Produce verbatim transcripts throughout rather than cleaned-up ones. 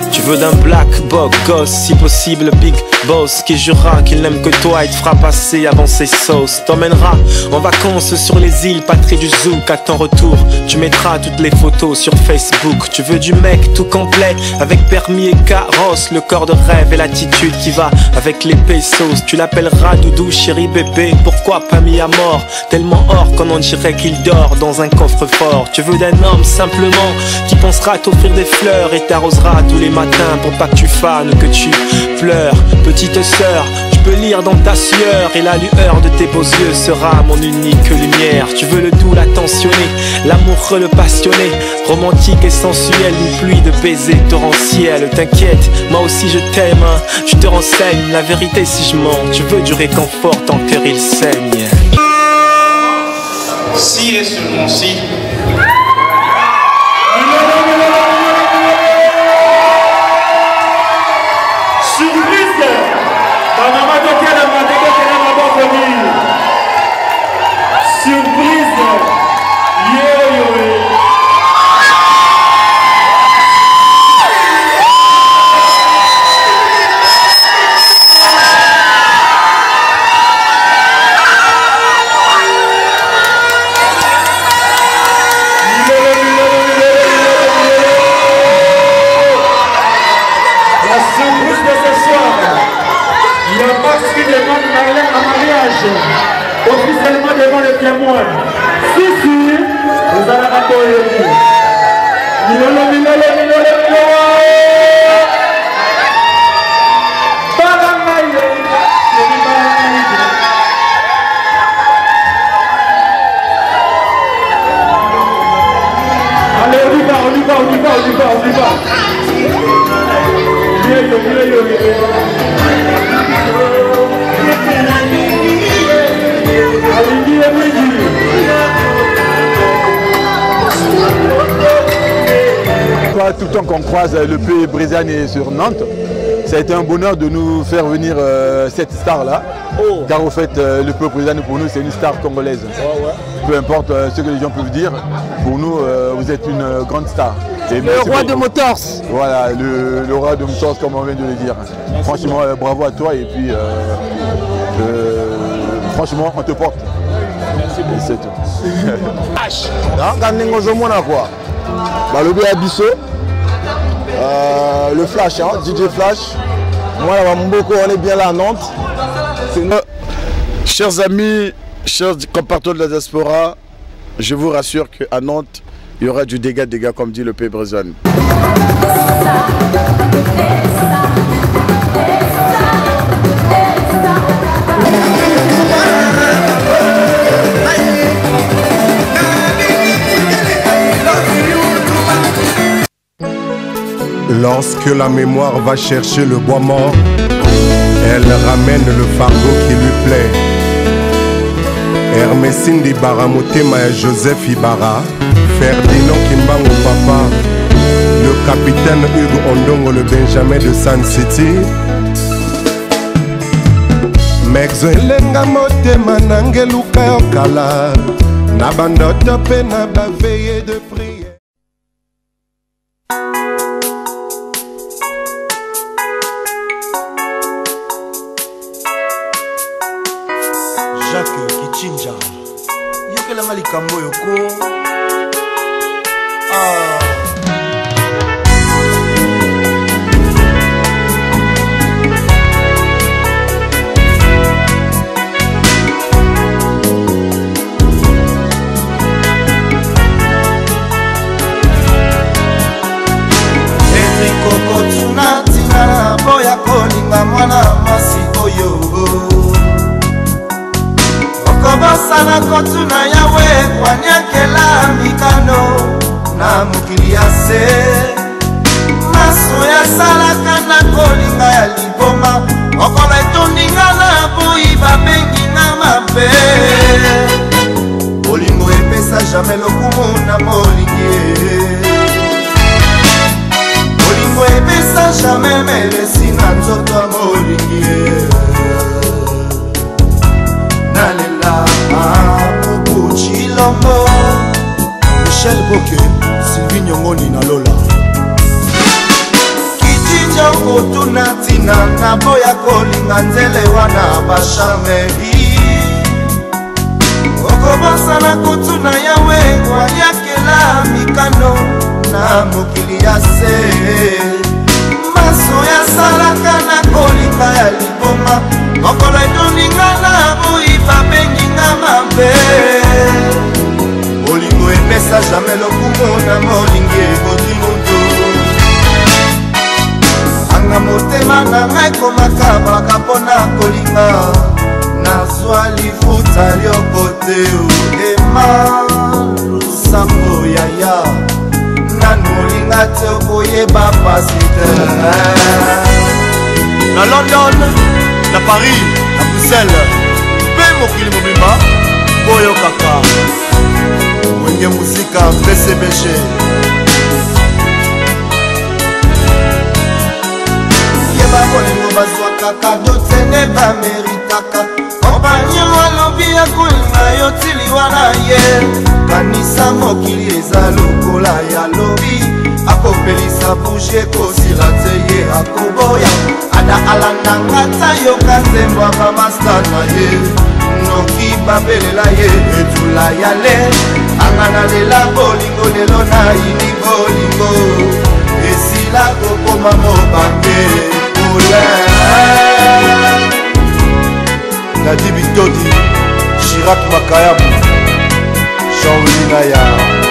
Tu veux d'un black bog gosse, si possible big boss, qui jurera qu'il n'aime que toi et te fera passer avant ses sauces. T'emmènera en vacances sur les îles Patrie du Zouk. À ton retour, tu mettras toutes les photos sur Facebook. Tu veux du mec tout complet, avec permis et carrosse, le corps de rêve et l'attitude qui va avec les pesos. Tu l'appelleras doudou, chéri, bébé, pourquoi pas mis à mort? Tellement hors qu'on en dirait qu'il dort dans un coffre-fort. Tu veux d'un homme simplement qui pensera t'offrir des fleurs et t'arrosera tous les matins pour pas que tu fanes, que tu pleures. Petite sœur, je peux lire dans ta sueur et la lueur de tes beaux yeux sera mon unique lumière. Tu veux le doux, l'attentionné, l'amoureux, le passionné, romantique et sensuel, une pluie de baisers torrentiels. T'inquiète, moi aussi je t'aime, hein. Je te renseigne, la vérité si je mens, tu veux du réconfort, ton cœur il saigne. Si et seulement si. Officiellement devant les témoins. Si, si, vous allez raconter. Milolo, milolo, milolo, milolo. Balamaye. Allez, on y va, on y va, on y va, on y va, on y va. Milolo, milolo, milolo. Tout le temps qu'on croise le P. Brézane sur Nantes, ça a été un bonheur de nous faire venir euh, cette star-là. Oh. Car au fait, euh, le P. Brézane pour nous, c'est une star congolaise. Oh, ouais. Peu importe euh, ce que les gens peuvent dire, pour nous, euh, vous êtes une euh, grande star. Et le roi de Motors. Voilà, le, le roi de Motors, comme on vient de le dire. Merci. Franchement, euh, bravo à toi et puis, euh, euh, franchement, on te porte. Merci beaucoup. C'est tout. H. Balobi Abisso, euh, le Flash, hein, D J Flash. Moi, là, Mboko, on est bien là à Nantes. Euh, chers amis, chers compatriotes de la diaspora, je vous rassure qu'à Nantes, il y aura du dégât, dégât, comme dit le P. Brézane. Lorsque la mémoire va chercher le bois mort, elle ramène le fardeau qui lui plaît. Hermesine Ibara, Motema Joseph Ibara, Ferdinand Kimbango Papa, le capitaine Hugo Ondongo, le Benjamin de Sun City. Mexo elenga motema nangeluka yokala, na bandoto pe na baveye de prière. Jacques Kichinja yokela malikambo yoko ah Enrico Kotuna tina boya kolinga mwana masi oyo Kobosana kotuna yawe kwanyakela mikano na mukili ya se maso ya salaka na kolinga ya liboma okola etondinga na boyi babengi na mabe bolingo epesa jamais lokumu na molingi bolingo epesa jamais melesi na nzoto ya molingi Nalela Pupu Chilombo Michel Boke Sylvie Nyongoni na Lola kotuna tina na boya kolinga nzele wana bashameri okobosana kotuna yawe waliakela mikano na mokili ya se maso ya salaka na kolika ya liboma mokolo etoninga na boyiba benginga mabe olingo emesa jamai lokumo na molingi ekoti moto anga motema na ngai komakabaka mpona kolinga nazwa lifuta lyokote ema lusambo yaya nanu olinga te okoyeba pasite na London, na Paris, na Bruxelles mpe mokili mobimba boyo kaka wenge muzika B C B G yeba bolingo bazwaka kado tene bameritaka kompanyo alobi ya kolinga yo tiliwana ye kanisa mokili eza lokola ya lobi akopelisa bouge kosila te ye akoboya ada alandanga ta yoka nzembo bamasta na ye noki babelela ye etula ya le angana lela bolingo lelo na yini bolingo esila kokoma mobange pole Nadi Bitodi, Chirac Makayabu, Jean-Louis Naya.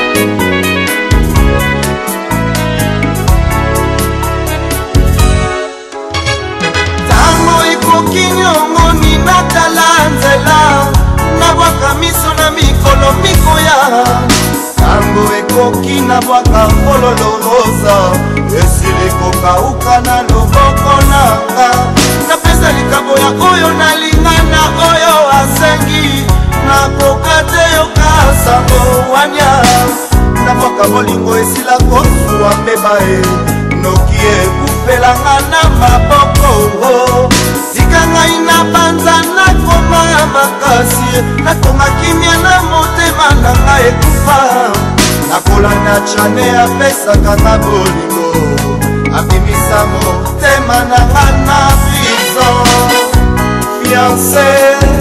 Tango ekoki nyongo ninatala nzela nabwaka miso na mikolo mikoya tango ekoki nabwaka fololo rosa esili kokauka na loboko nanga napesa likabo ya oyo nalingana oyo asengi nakoka te yokasango wanya nabwaka bolingo esila kosuwa mbeba e noki ekupelanga na maboko tika ngai na banza nakoma makasi natonga kimia na motema na ngai ekufa nakolanda chane apesaka na bolingo abimisa motema na nga na prison fiancé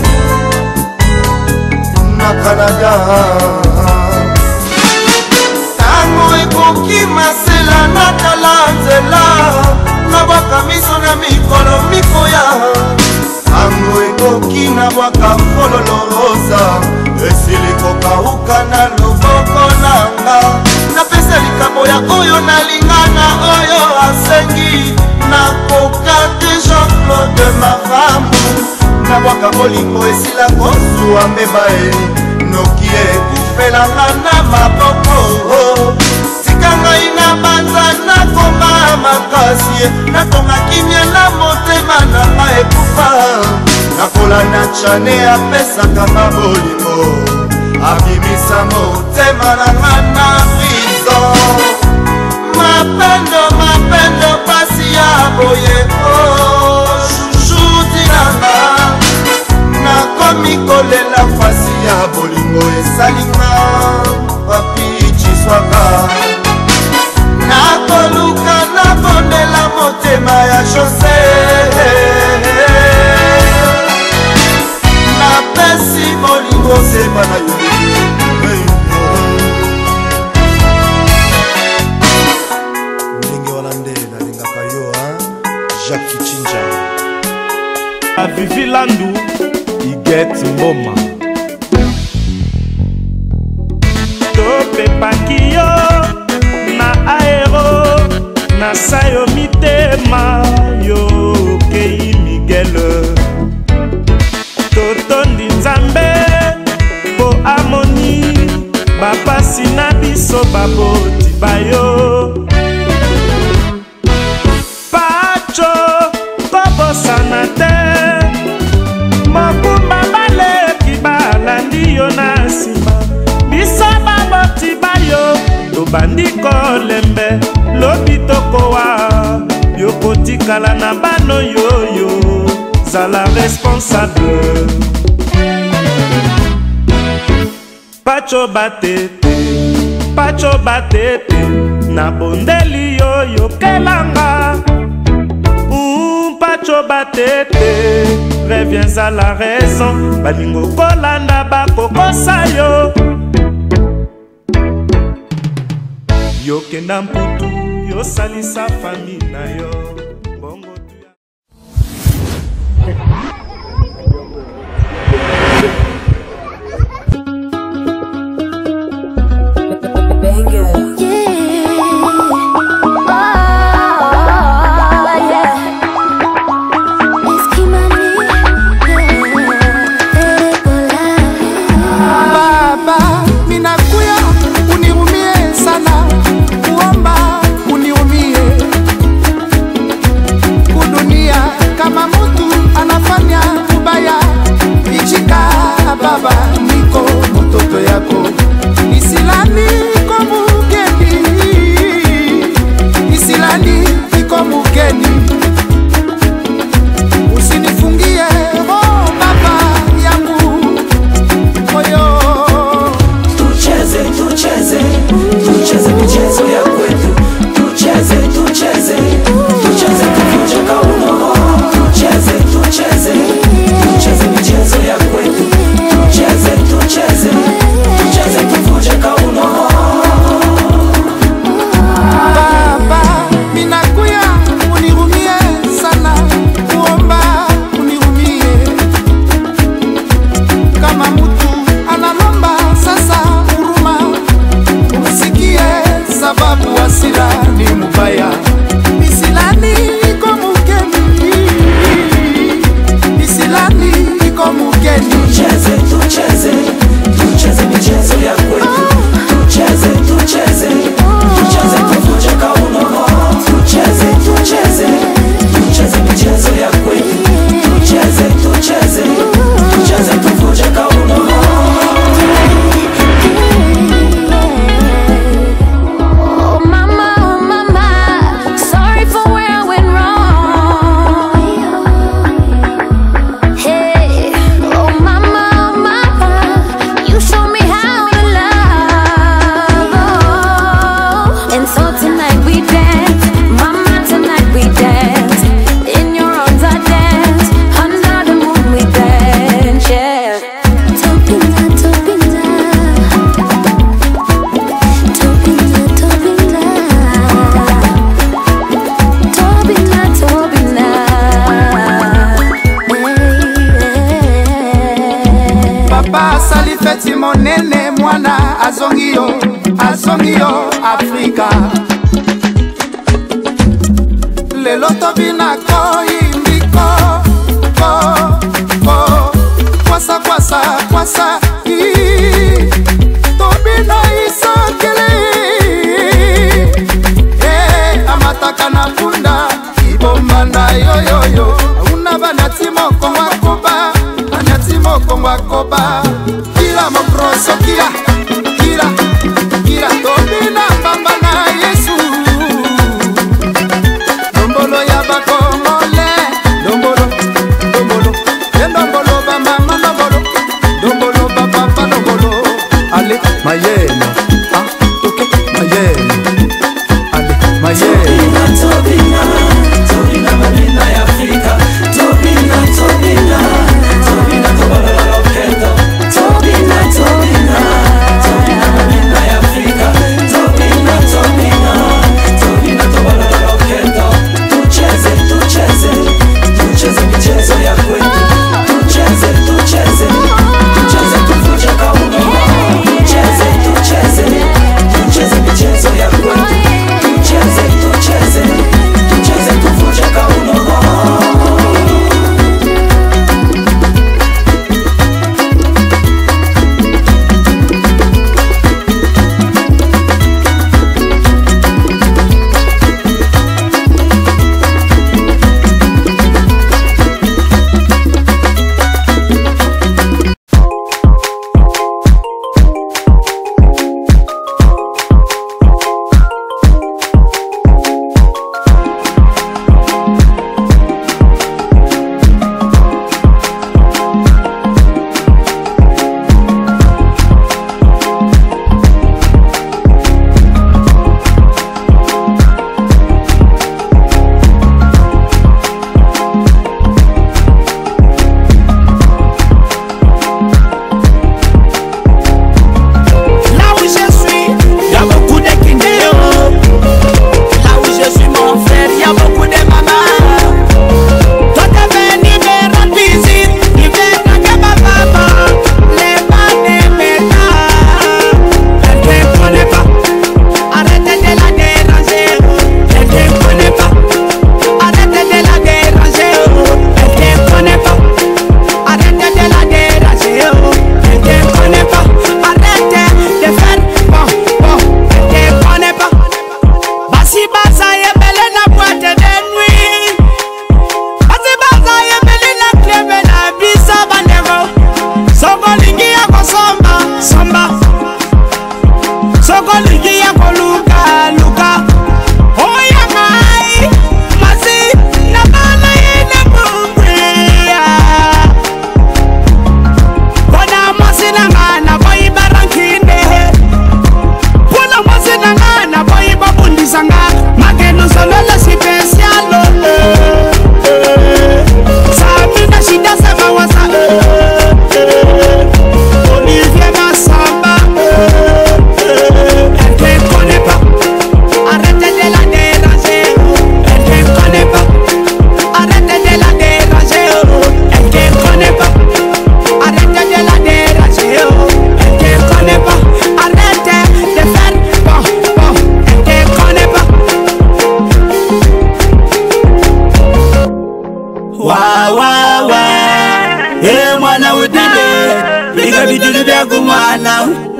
na Canada tango ekoki masela natala nzela nabwaka miso na mikolo mikoya tango ekoki nabwaka fololo rosa esili kokauka na loboko nanga napesa likabo ya oyo nalingana oyo asengi nakoka te Jean-Claude Maramu nabwaka bolingo esila kozuwa mbeba e noki ekufelanga na maboko tika ngai na banza nakoma makasi natonga kimia na motema na ngai ekufa nakolanda chane apesaka nga bolingo abimisa motema na nga na prison mapendo mapendo pasi ya boye o shushuti nanga nakomi kolela fasi ya bolingo esalinga papichiswaka nakoluka nabondela motema ya Jose napesi bolingo seba na yo ndenge wana nde nalingaka yo Jacques Kichinja Vivi Landu Iget Mboma topepaki yo na aero na sayo mitema yo kei Miguel totondi nzambe po amoni bapasi na biso baboti bayo pacho kobosana te mokumba baleki balandi yo na nsima biso baboti bayo tobandi kolembe lobi tokowa yokotikala na bano yoyo zala responsable pacho batete pacho batete na bondeli yoyo kelanga batete, reviens à la raison. Balingo kolanda bakokosa yo. Yo kenda mputu, yo salisa famille na yo. Bongo tuya.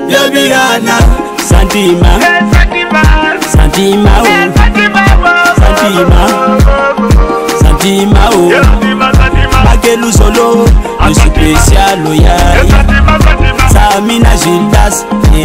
Yobirana, Santima, Santima, Santima, Santima, Bagelu solo, le spécial loyal, Samina Gildas,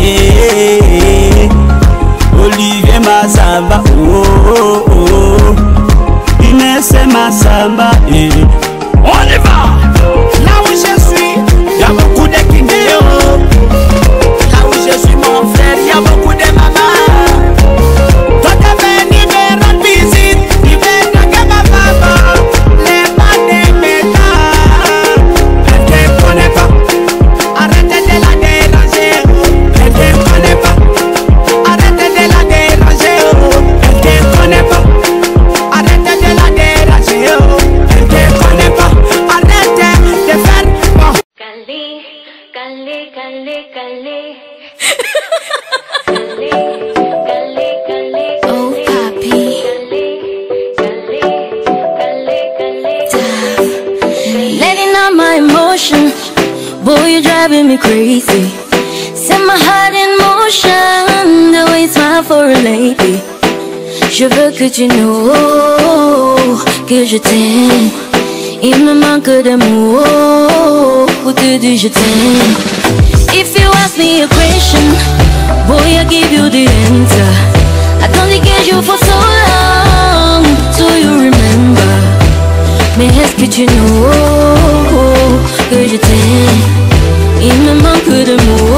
Olivier Massamba, oh oh oh, Inès Massamba, on y va. Là où je suis, y'a beaucoup de Kindéo. Là où je suis mon frère, y'a beaucoup de mamans. Toi t'as venu me rendre visite, il veut draguer ma maman. Les pas de métal, elle te connaît pas. Arrêtez de la déranger, elle te connaît pas. Arrêtez de la déranger, elle te connaît pas. Arrêtez de la déranger, elle te connaît pas. Arrêtez de faire bon. Calé, calé, calé, calé. Oh papi, letting out my emotion. Boy, you're driving me crazy. Set my heart in motion. The way you smile for a lady. Je veux que tu know que je t'aime. Il me manque de mots pour te dire je t'aime. If you ask me a question, boy, I give you the answer. I don't get you for so long, so you remember. Mais est-ce que tu know que je t'aime? Il me manque de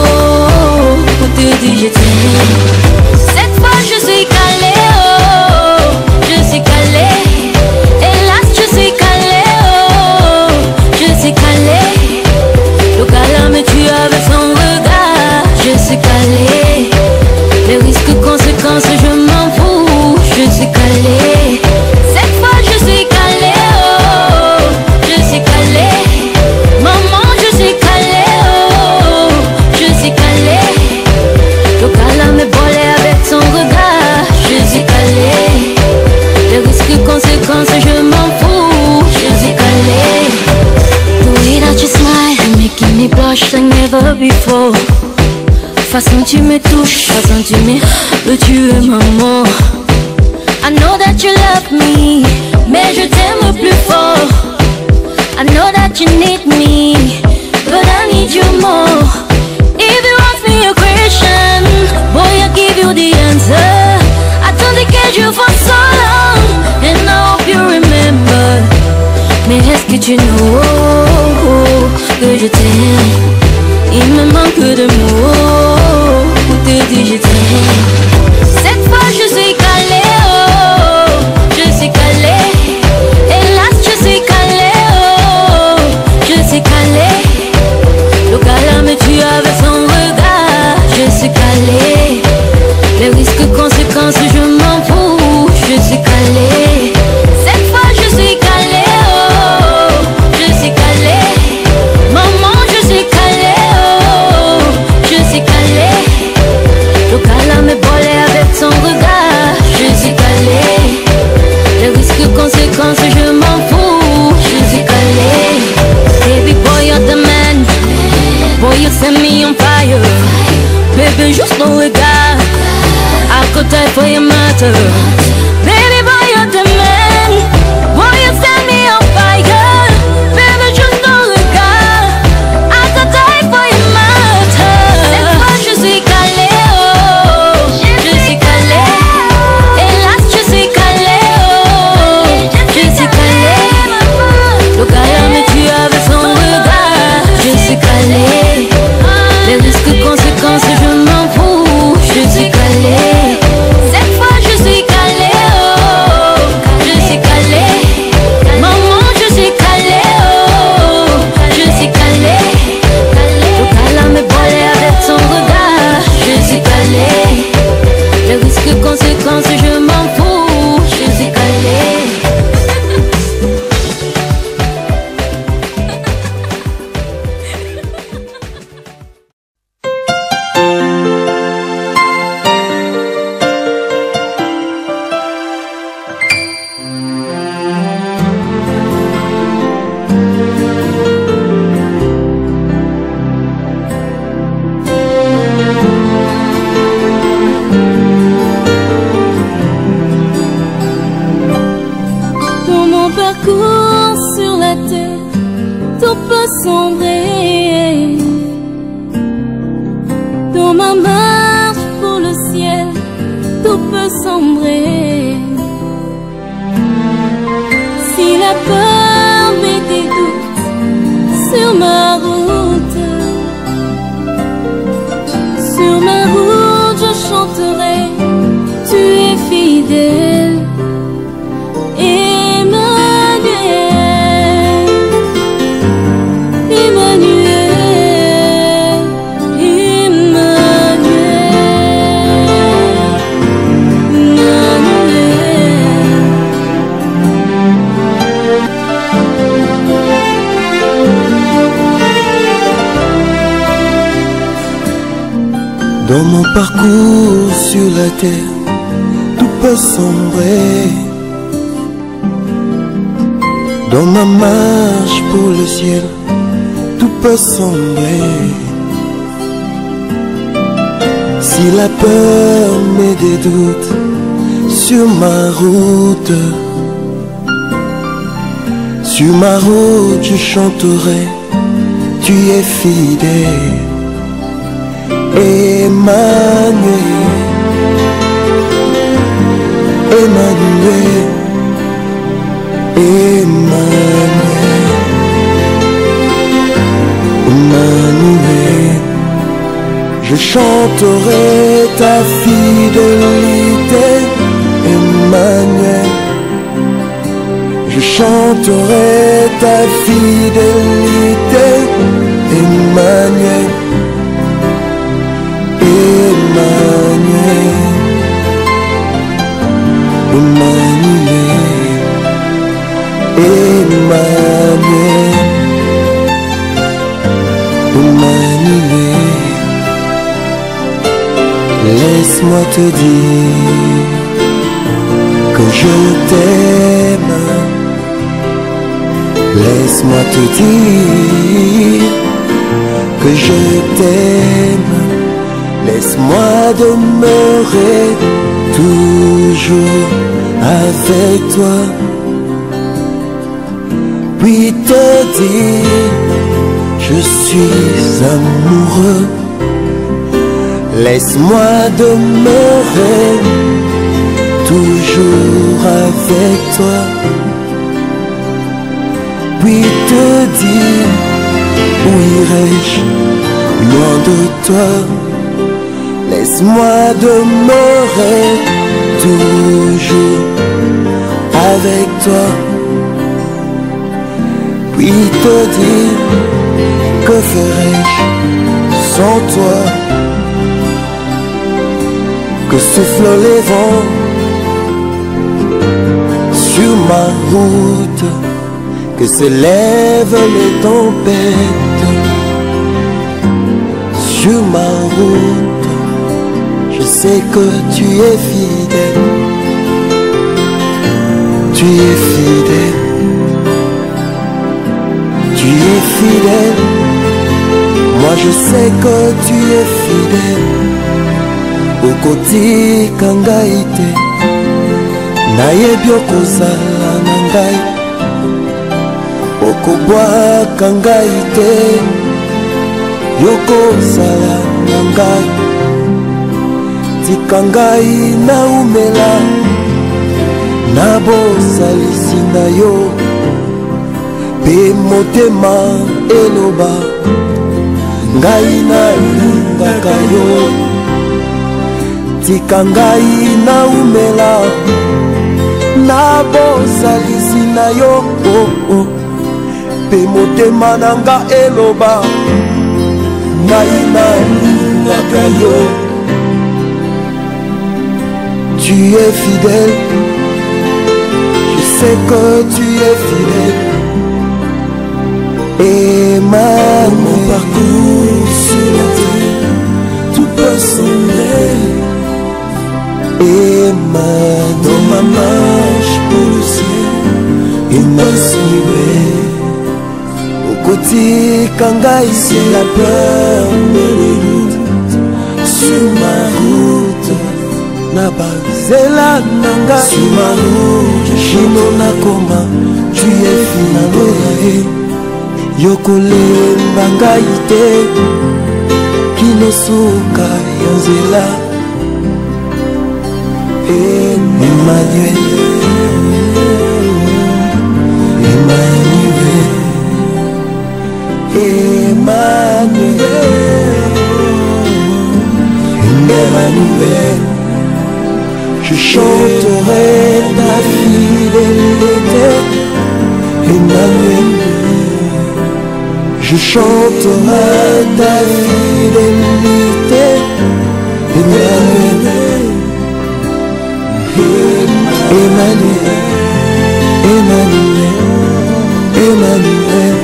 mots pour te dire je t'aime. Cette fois je suis calée, oh, je suis calée. Hélas je suis calée, oh, je suis calée. Le gars me tue avec son regard. Je suis calée. Les risques, conséquences, je m'en fous. Je suis calée. Cette fois je suis calée, oh, je suis calée. Maman je suis calée, oh, je suis calée. Le gars me bolait avec son regard. Je suis calée. Les risques, conséquences, je m'en fous. Je suis calée. The way that you smile, you're making me blush like never before. Façon tu me touches, façon tu me veux tuer maman. I know that you love me, mais je t'aime plus fort. I know that you need me, but I need you more. If you ask me a question, boy I give you the answer. I don't get you for so long, and I hope you remember. Mais est-ce que tu know que je t'aime? Il me manque de mots pour te dire je t'aime. Cette fois je suis calée, oh, je suis calée. Hélas je suis calée, oh, je suis calée. Le gars me tue avec son regard. Je suis calée. Les risques, conséquences, je m'en fous. Je suis calée. Cette fois je suis calée, oh, je suis calée. Maman je suis calée, oh, je suis calée. Le gars me bolait avec son regard. Je suis calée. Les risques, conséquences, je m'en fous. Je suis calée. Baby boy you're the man. Boy you set me on fire. Baby juste ton regard. I could die for your matter. Baby boy you're the man. Boy you set me on fire. Baby juste ton regard. I could die for your matter. Cette fois je suis calée, oh, je suis calée. Hélas je suis calée, oh, je suis calée. Le gars me tue avec son regard. Je suis calée. Les risques, conséquences, je m'en fous. Je suis calée. Cette fois je suis calée. parcours sur la terre, tout peut sombrer. Dans ma marche pour le ciel, tout peut sombrer. Si la peur met des doutes sur ma route, sur ma route je chanterai, tu es fidèle. Dans mon parcours sur la terre, tout peut sombrer. Dans ma marche pour le ciel, tout peut sombrer. Si la peur met des doutes sur ma route, sur ma route je chanterai, tu es fidèle. Emmanuel, Emmanuel, Emmanuel, Emmanuel. Je chanterai ta fidélité, Emmanuel. Je chanterai ta fidélité, Emmanuel. Emmanuel, Emmanuel, Emmanuel, Emmanuel. Laisse-moi te dire que je t'aime. Laisse-moi te dire que je t'aime. Laisse-moi demeurer toujours avec toi, puis te dire je suis amoureux. Laisse-moi demeurer toujours avec toi, puis te dire où irai-je loin de toi. Laisse-moi demeurer toujours avec toi, puis te dire que ferais-je sans toi. Que soufflent les vents sur ma route, que s'élèvent les tempêtes sur ma route. Je sais que tu es fidèle, tu es fidèle, tu es fidèle. Moi je sais que tu es fidèle. Okoti kangai te, nayebi okozala na ngai. Okobwa kangai te, yokozala na ngai. Tika ngai naumela na bosalisi na yo, pe motema eloba ngai nalingaka yo. Tika ngai naumela na bosalisi na yo, oh, oh. Pe motema nanga eloba ngai nalingaka yo. Tu es fidèle, je sais que tu es fidèle. Et ma mon parcours sur la terre, tout peut sombrer. Et ma dans ma marche pour le ciel, il m'a sauvé. Au côté kangai, c'est la peur me redoute sur ma route. Naba zela nanga sur ma route, chino nakoma, tu tu es finalement yokolemba ngai te kino suka ya nzela Emmanuel Emmanuel Emmanuel Emmanuel je chanterai ta fidélité Emmanuel je chanterai ta fidélité Emmanuel Emmanuel Emmanuel Emmanuel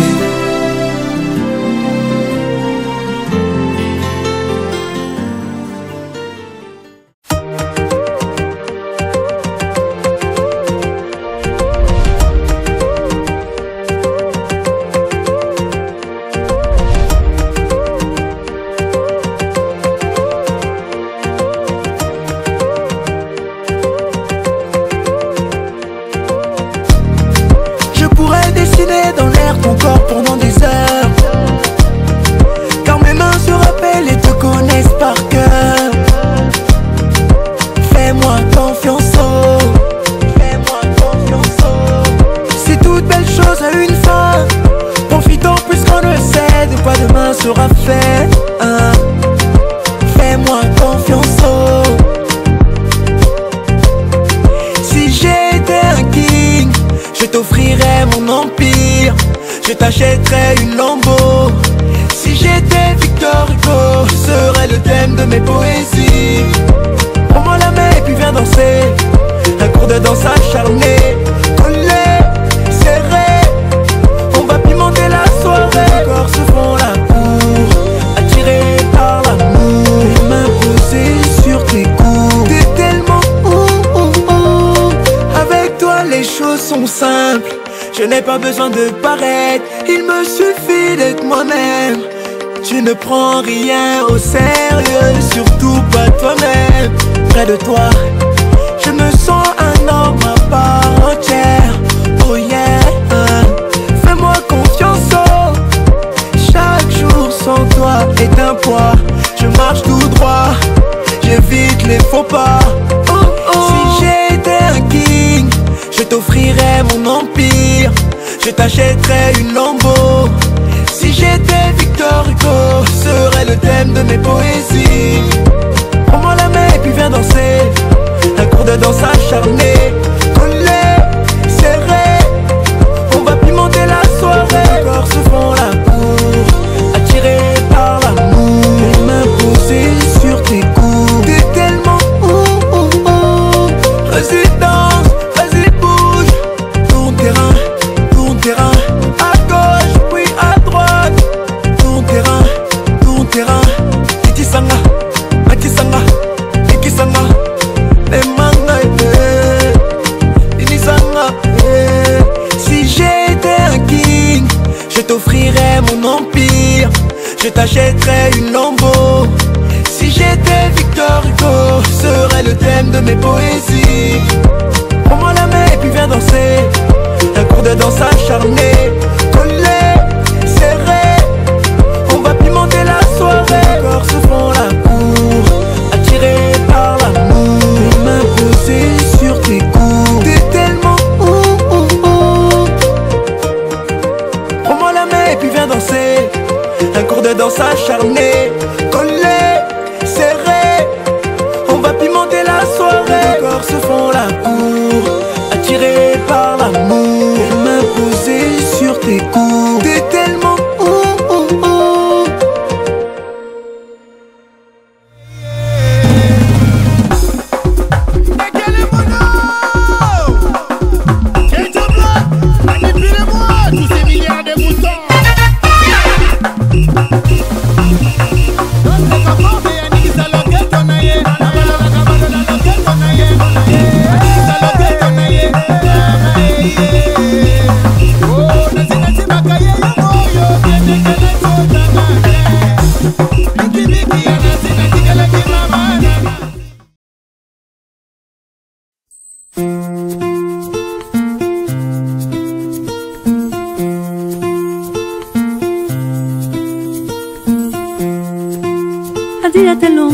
sera fait, hein. Fais-moi confiance, oh. Si j'étais un king, je t'offrirais mon empire, je t'achèterais une Lambo. Si j'étais Victor Hugo, je serais le thème de mes poésies. Prends-moi la main et puis viens danser, un cours de danse acharné, collé, serré. On va pimenter la soirée, les corps se font la cour, attirés par l'amour, les mains posées sur tes coups. T'es tellement ouh, ouh, ouh. Avec toi les choses sont simples, je n'ai pas besoin de paraître, il me suffit d'être moi-même. Tu ne prends rien au sérieux, surtout pas toi-même. Près de toi, je me sens un homme à part entière. Oh yeah, fais-moi confiance, oh. Chaque jour sans toi est un poids. Je marche tout droit, j'évite les faux pas. Oh, oh. Si j'étais un king, je t'offrirais mon empire, je t'achèterais une Lambo. Si j'étais Victor Hugo, je serais le thème de mes poésies. Prends-moi la main et puis viens danser, un cours de danse acharné, collé, serré. On va pimenter la soirée, les corps se font la cour, attirés par l'amour, les mains posées sur tes coups. T'es tellement ouh, ouh, ouh. Vas-y danse, vas-y bouge, tourne terrain, tourne terrain, à gauche puis à droite, tourne terrain, tourne terrain. Titi sanga, Maki sanga, Tiki sanga, Emanga, Tini sanga. Si j'étais un king, je t'offrirais mon empire, je t'achèterais une Lambo. Si j'étais Victor Hugo, je serais le thème de mes poésies. Prends-moi la main et puis viens danser, un cours de danse acharné, collé, serré. On va pimenter la soirée, les corps se font la cour, attirés par l'amour, les mains posées sur tes coups. T'es tellement ouh, ouh, ouh. Prends-moi la main et puis viens danser, un cours de danse acharné, collé, serré. On va pimenter la soirée, les corps se font la cour, attirés par l'amour, les mains posées sur tes coups. T'es tellement ouh, ouh, ouh.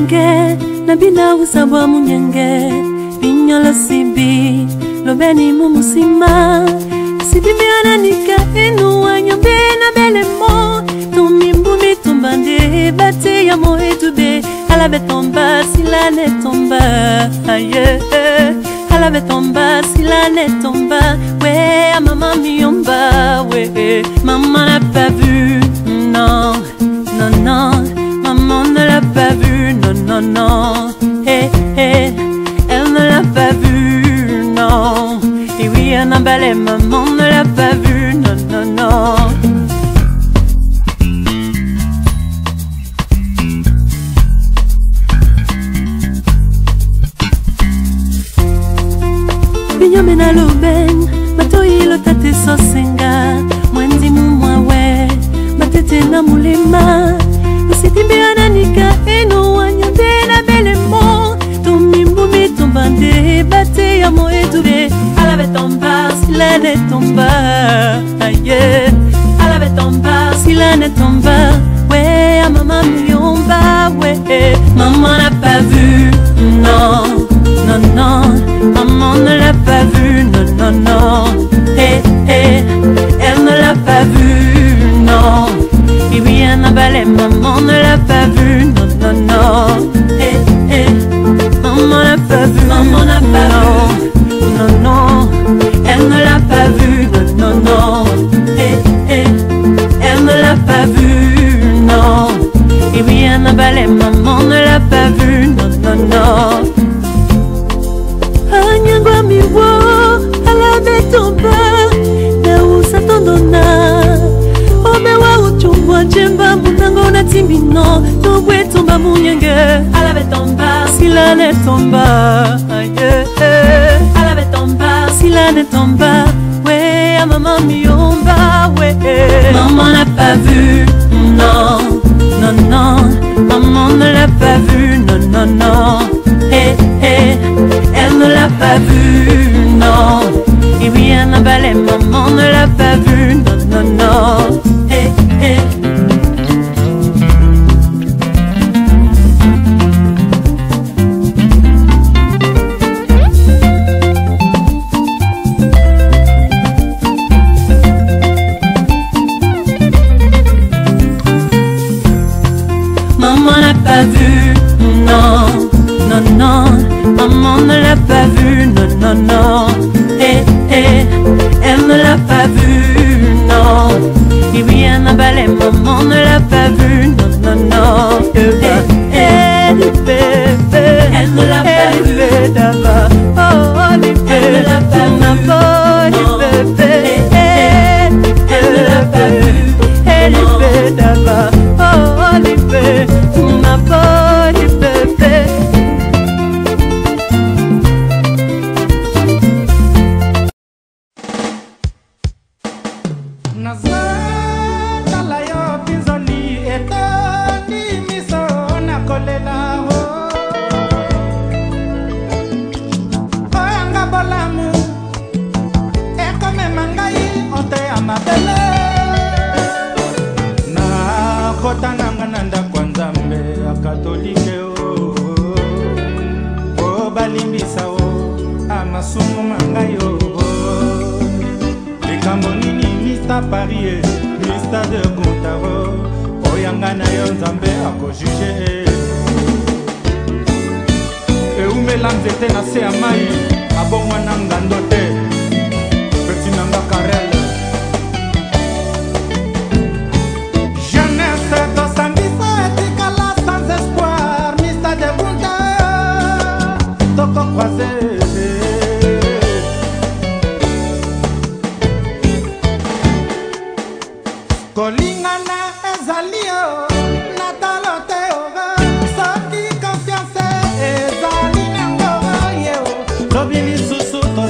munyenge nabina usabwa munyenge binyolo sibi lobeni mumusima sibi miananika enu wanyombe na belemo tumimbu mitumbande bate ya moetube alabe tomba sila ne tomba aye alabe tomba sila ne tomba ouais à maman miomba ouais maman n'a pas vu non non non maman ne l'a pas vu non non non hey hey elle ne l'a pas vu non et oui un emballé maman ne l'a pas vu non non non. Binyomena loben matoi lo tate sosenga mwenzi mumwawe matete na mulema usitibia nika eno wanyambe na belemo tumimbu mitumbande bate ya moedube alabe tomba sila ne tomba aye alabe tomba sila ne tomba ouais à maman miomba ouais maman n'a pas vu non non non maman ne l'a pas vu non non non hey hey elle ne l'a pas vu non et oui un emballé maman ne l'a pas vu non non non hey hey maman n'a pas vu maman n'a pas vu non non elle ne l'a pas vu non non non hey hey elle ne l'a pas vu non et oui un emballé maman ne l'a pas vu non non non. Anyangwa miwo alabe tomba na usatondona omewa uchungwa jemba munango na timbino tobwe tomba munyenge alabe tomba sila ne tomba aye alabe tomba sila ne tomba ouais à maman miomba ouais maman n'a pas vu non non non maman ne l'a pas vu non non non hey hey elle ne l'a pas vu non et oui un emballé maman ne l'a pas vu non non non hey hey. Maman n'a pas vu non non non maman ne l'a pas vu non non non hey hey elle ne l'a pas vu non et oui un emballé maman ne l'a pas vu non non non hey hey bébé elle ne l'a pas vu d'abord oh les bébés elle ne l'a pas vu bébé elle ne l'a pas vu elle est d'abord oh les bébés ma bonne bébé. Paris, Mista de Gontaro, Oyangana Yonzambe a co-jugé. Et où mélange était nassé à Maï, à Bonwanangandote, Petit Nanga Karel. Jeunesse de Sambisa et Tikala sans espoir, Mista de Gontaro, Toko croisé. Kolingana ezalio natalote oga soki confiance ezali nango yeo tobili susu to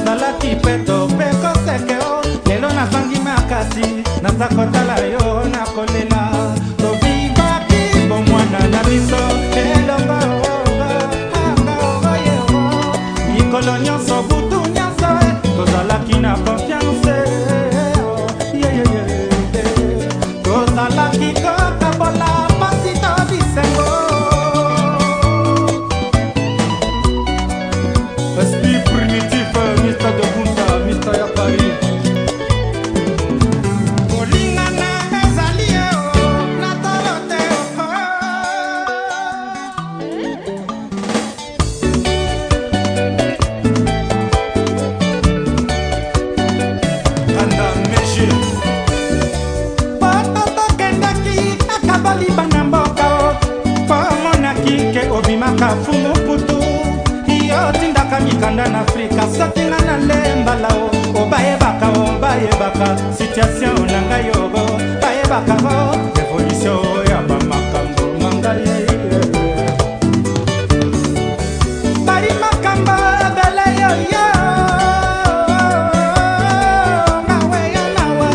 fumu putu yo tindaka mikanda na Afrika soki nga na lembala o bayebaka o bayebaka situation na ngai yogo bayebaka o révolution ya bamakambo mangai bari makambo bele yo yo nawe yo nawe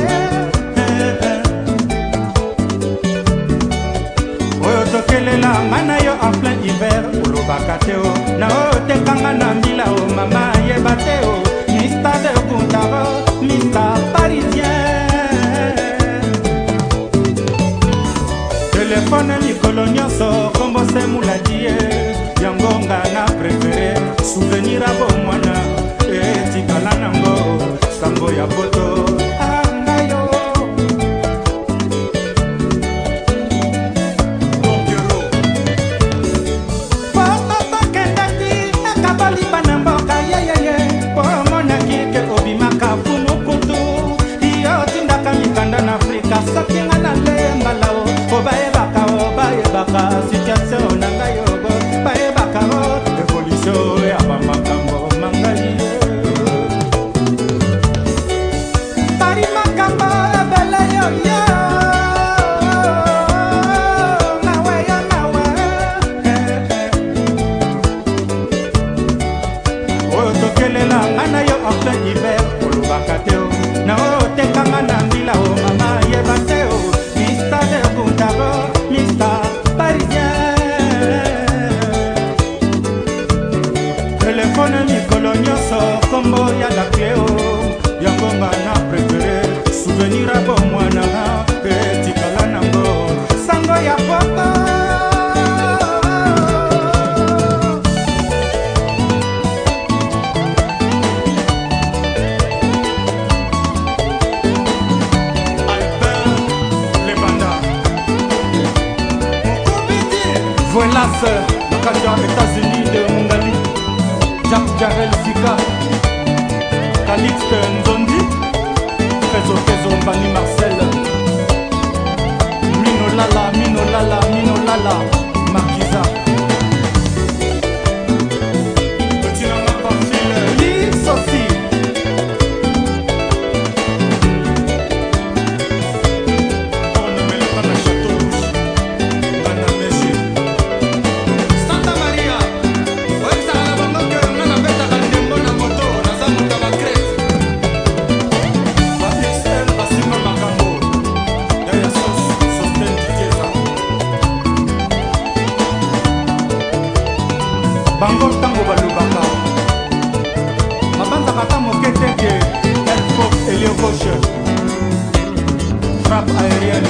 oyo tokelela mana yo en plein hiver olobaka te o na o tekanga na mbila o mama yeba te o mista de Buntaro mista parisien telefone mikolo nyonso kombo se muladie yango nga na prefere souvenir abo mwana etikala nango sango ya poto angayo soki nga na lembala o o bayebaka o bayebaka situation na ngai yogo bayebaka o révolution ya bamakambo mangai bari makambo ebele yoyo nawe yo nawe oyo tokelela nga na yo en plein hiver olobaka te o na o tekanga na mbila o mama Bateo, Mister de Buntaro, Mister Parisien. Téléphone mikolo nyonso kombo ya la cleo, yango nga na préféré souvenir abo mwana etikala nango sango ya poko. Voilà sœur, le candidat États-Unis de Mungali, Jack Jarrell Zika, Calixte Nzondi, Tezo Tezo Mbani Marcel, Mino Lala, Mino Lala, Mino Lala, Marquisa. Petit Nanga Parfil, Lise aussi. Bango tango balubaka mabanza kata mokete ke elfo elio gauche frappe aérienne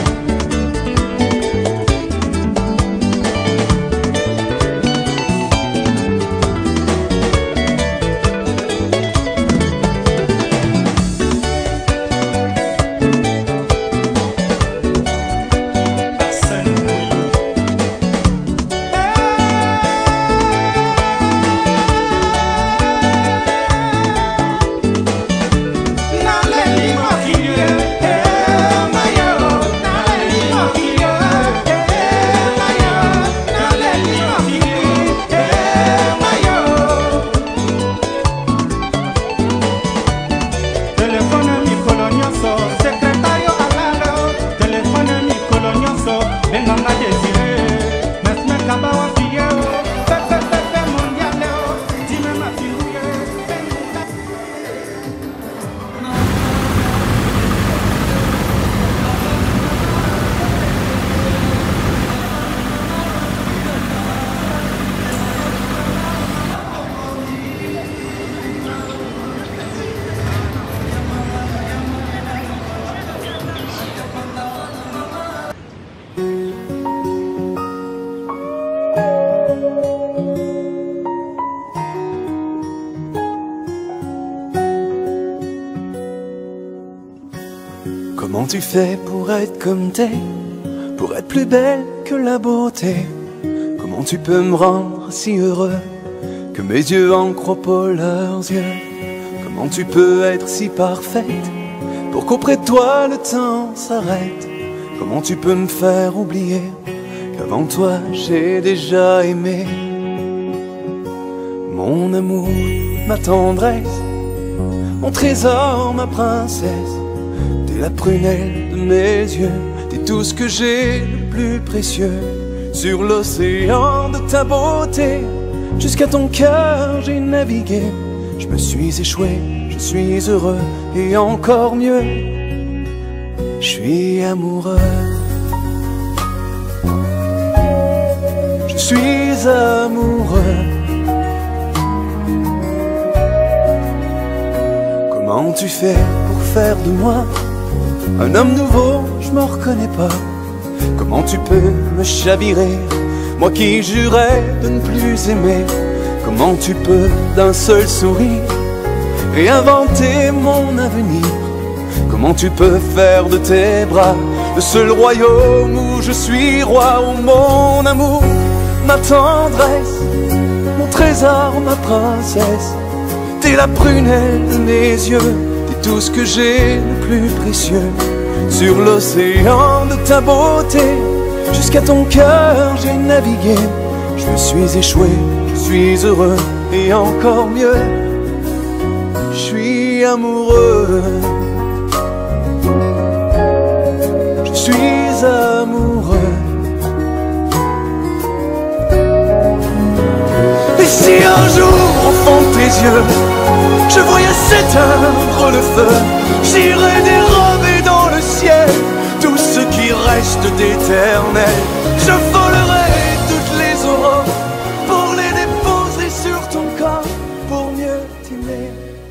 Comment tu fais pour être comme t'es, pour être plus belle que la beauté? Comment tu peux me rendre si heureux que mes yeux en croient pas leurs yeux? Comment tu peux être si parfaite pour qu'auprès de toi le temps s'arrête? Comment tu peux me faire oublier qu'avant toi j'ai déjà aimé? Mon amour, ma tendresse, mon trésor, ma princesse, t'es la prunelle de mes yeux, t'es tout ce que j'ai le plus précieux. Sur l'océan de ta beauté, jusqu'à ton cœur j'ai navigué. Je me suis échoué, je suis heureux et encore mieux, je suis amoureux. Je suis amoureux. Comment tu fais pour faire de moi un homme nouveau, je m'en reconnais pas. Comment tu peux me chavirer, moi qui jurais de ne plus aimer. Comment tu peux d'un seul sourire réinventer mon avenir. Comment tu peux faire de tes bras le seul royaume où je suis roi. Oh mon amour, ma tendresse, mon trésor, ma princesse, t'es la prunelle de mes yeux, t'es tout ce que j'ai le plus précieux. Sur l'océan de ta beauté, jusqu'à ton cœur j'ai navigué. Je me suis échoué, je suis heureux et encore mieux, je suis amoureux. Je suis amoureux. Et si un jour au fond de tes yeux je voyais s'éteindre le feu, j'irais dérober dans le ciel tout ce qui reste d'éternel. Je volerai toutes les aurores pour les déposer sur ton corps, pour mieux t'aimer.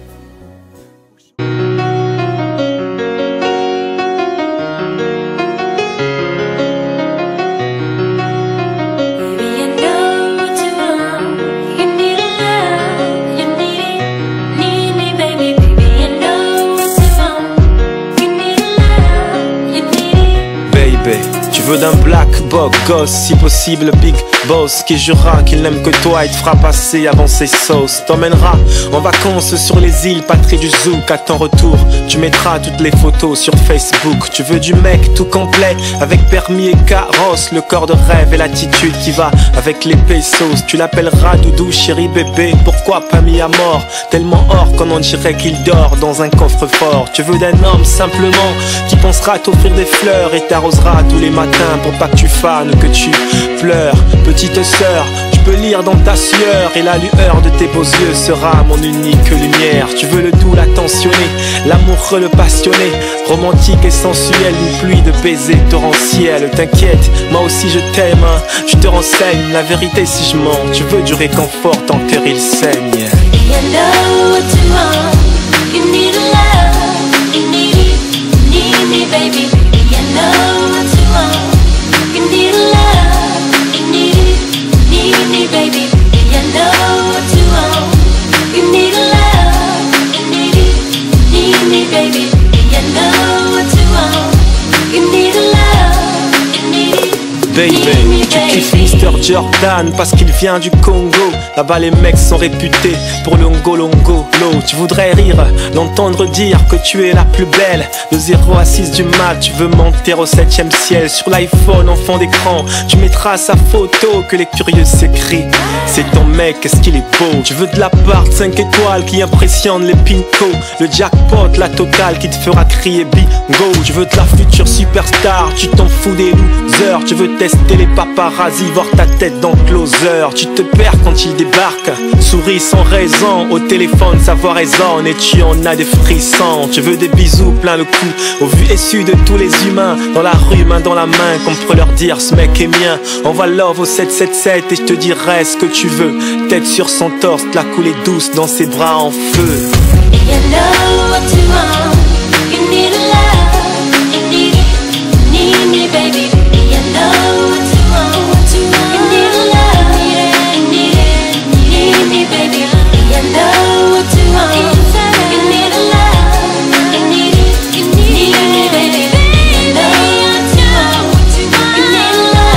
Tu veux d'un black bog gosse, si possible big boss, qui jurera qu'il n'aime que toi et te fera passer avant ses sauces. T'emmènera en vacances sur les îles patries du zouk. À ton retour, tu mettras toutes les photos sur Facebook. Tu veux du mec tout complet, avec permis et carrosse, le corps de rêve et l'attitude qui va avec les pesos. Tu l'appelleras doudou, chéri, bébé, pourquoi pas mis à mort, tellement hors qu'on en dirait qu'il dort dans un coffre-fort. Tu veux d'un homme simplement qui pensera t'offrir des fleurs et t'arrosera tous les matins pour pas que tu fanes, que tu pleures. Petite sœur, je peux lire dans ta sueur et la lueur de tes beaux yeux sera mon unique lumière. Tu veux le doux, l'attentionné, l'amoureux, le passionné, romantique et sensuel, une pluie de baisers torrentiels. T'inquiète, moi aussi je t'aime, hein. Je te renseigne la vérité si je mens. Tu veux du réconfort, ton cœur il saigne. You know what you want, you need love, you need it, need me baby. You know what you want, you need love, you need it, need me baby. You know what you want, you need love, you need it, need me baby. You know what you want, you need love, you need it. Baby, tu kiffes mister Jordan parce qu'il vient du Congo. Là-bas les mecs sont réputés pour le longo longo lo. Tu voudrais rire, l'entendre dire que tu es la plus belle. De zéro à six du mat, tu veux monter au septième ciel. Sur l'iPhone en fond d'écran, tu mettras sa photo que les curieux s'écrient. C'est ton mec, est-ce qu'il est beau. Tu veux de la part cinq étoiles qui impressionne les pincos. Le jackpot, la totale qui te fera crier bingo. Tu veux de la future superstar, tu t'en fous des losers. Tu veux tester les paparazzi, voir ta tête dans Closer. Tu te perds quand il débarque, souris sans raison. Au téléphone sa voix résonne et tu en as des frissons. Tu veux des bisous plein le cou, au vu et su de tous les humains. Dans la rue, main dans la main, qu'on peut leur dire ce mec est mien. Envoie love au sept sept sept et je te dirai ce que tu veux. Tête sur son torse, la coulée douce dans ses bras en feu. You know what you want, you need love, you need it, need me baby. You know what you want, you need love, you need it, need me baby. You know what you want, you need love, you need it, you need me baby. You know what you want, you need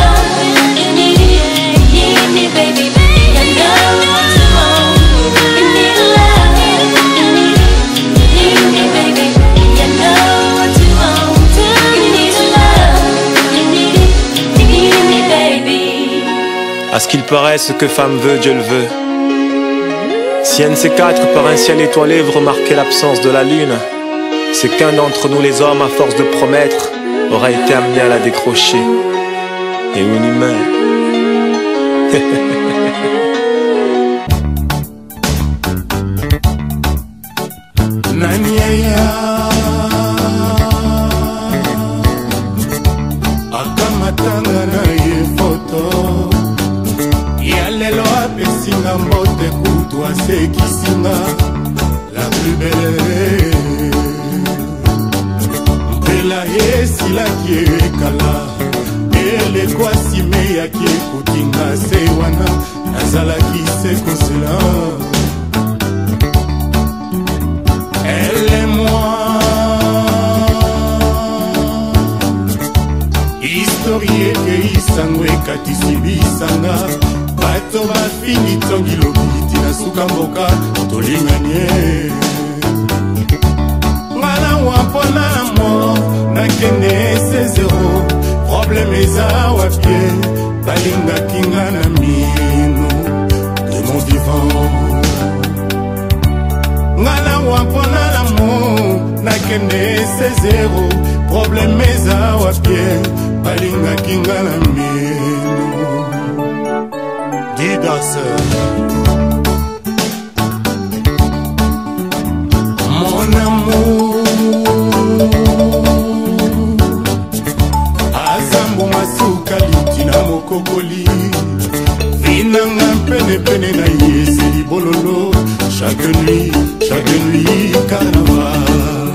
love, you need it, need me baby. You know what you want, you need love, you need it, need me baby. You know what you want, you need love, you need it, need me baby. À ce qu'il paraît, ce que femme veut, Dieu le veut. Si un de ces quatre par un ciel étoilé vous remarquez l'absence de la lune, c'est qu'un d'entre nous les hommes, à force de promettre, aura été amené à la décrocher. Et une humain. Naniaya akamatanga na ye foto ya lelo apesinga mbote kutu asekisinga la plus belle mpela esilaki ekala elekwasime yaki ekotinga se wana nazalaki se kosela. Elle et moi, historie ke isango ekatisi bisanga bato bafini tongi lobiti na suka mboka tolinganie ngana wampona mo nakende se zero probleme eza wapie balingaki nga na mino de mon vivant ngana wampona l'amour nakende se zero problème eza wapie balingaki nga na mino Didas mon amour azambo masuka litina mokokoli vinanga pene pene na yeseli bololo chaque nuit, chaque nuit carnaval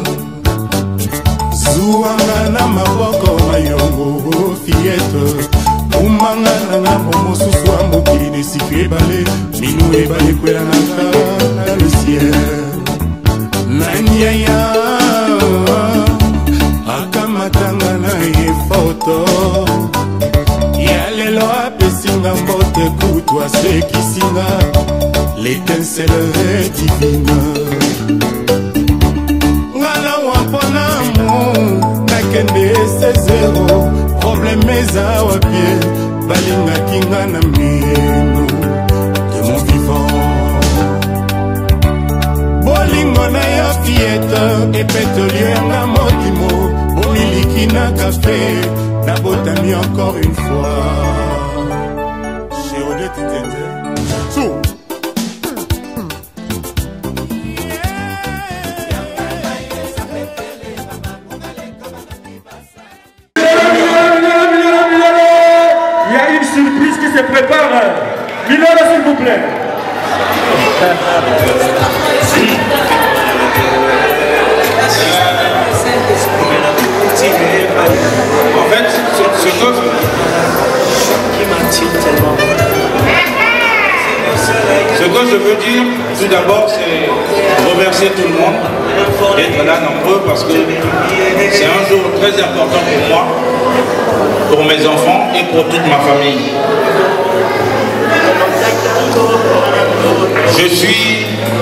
Zouanga na maboko mayongo fiette Umanga na ngambo mosusu wa mokili nesiki ebale Minu ebale kwela na le ciel Nanyaya akamatanga na ye foto Ya lelo apesinga mbote kutu asekisinga L'étincelle est divine ngala wampona mo nakende se zero problème eza wapie balingaki nga na mino de mon vivant bolingo na yo fiete epetoli yanga motimo bomiliki na kafe nabotami encore une fois Géodette Tete Sou se prépare. Milona, s'il vous plaît. En fait, ce, ce que ce que je veux dire, tout d'abord, c'est remercier tout le monde d'être là nombreux parce que c'est un jour très important pour moi, pour mes enfants et pour toute ma famille. Je suis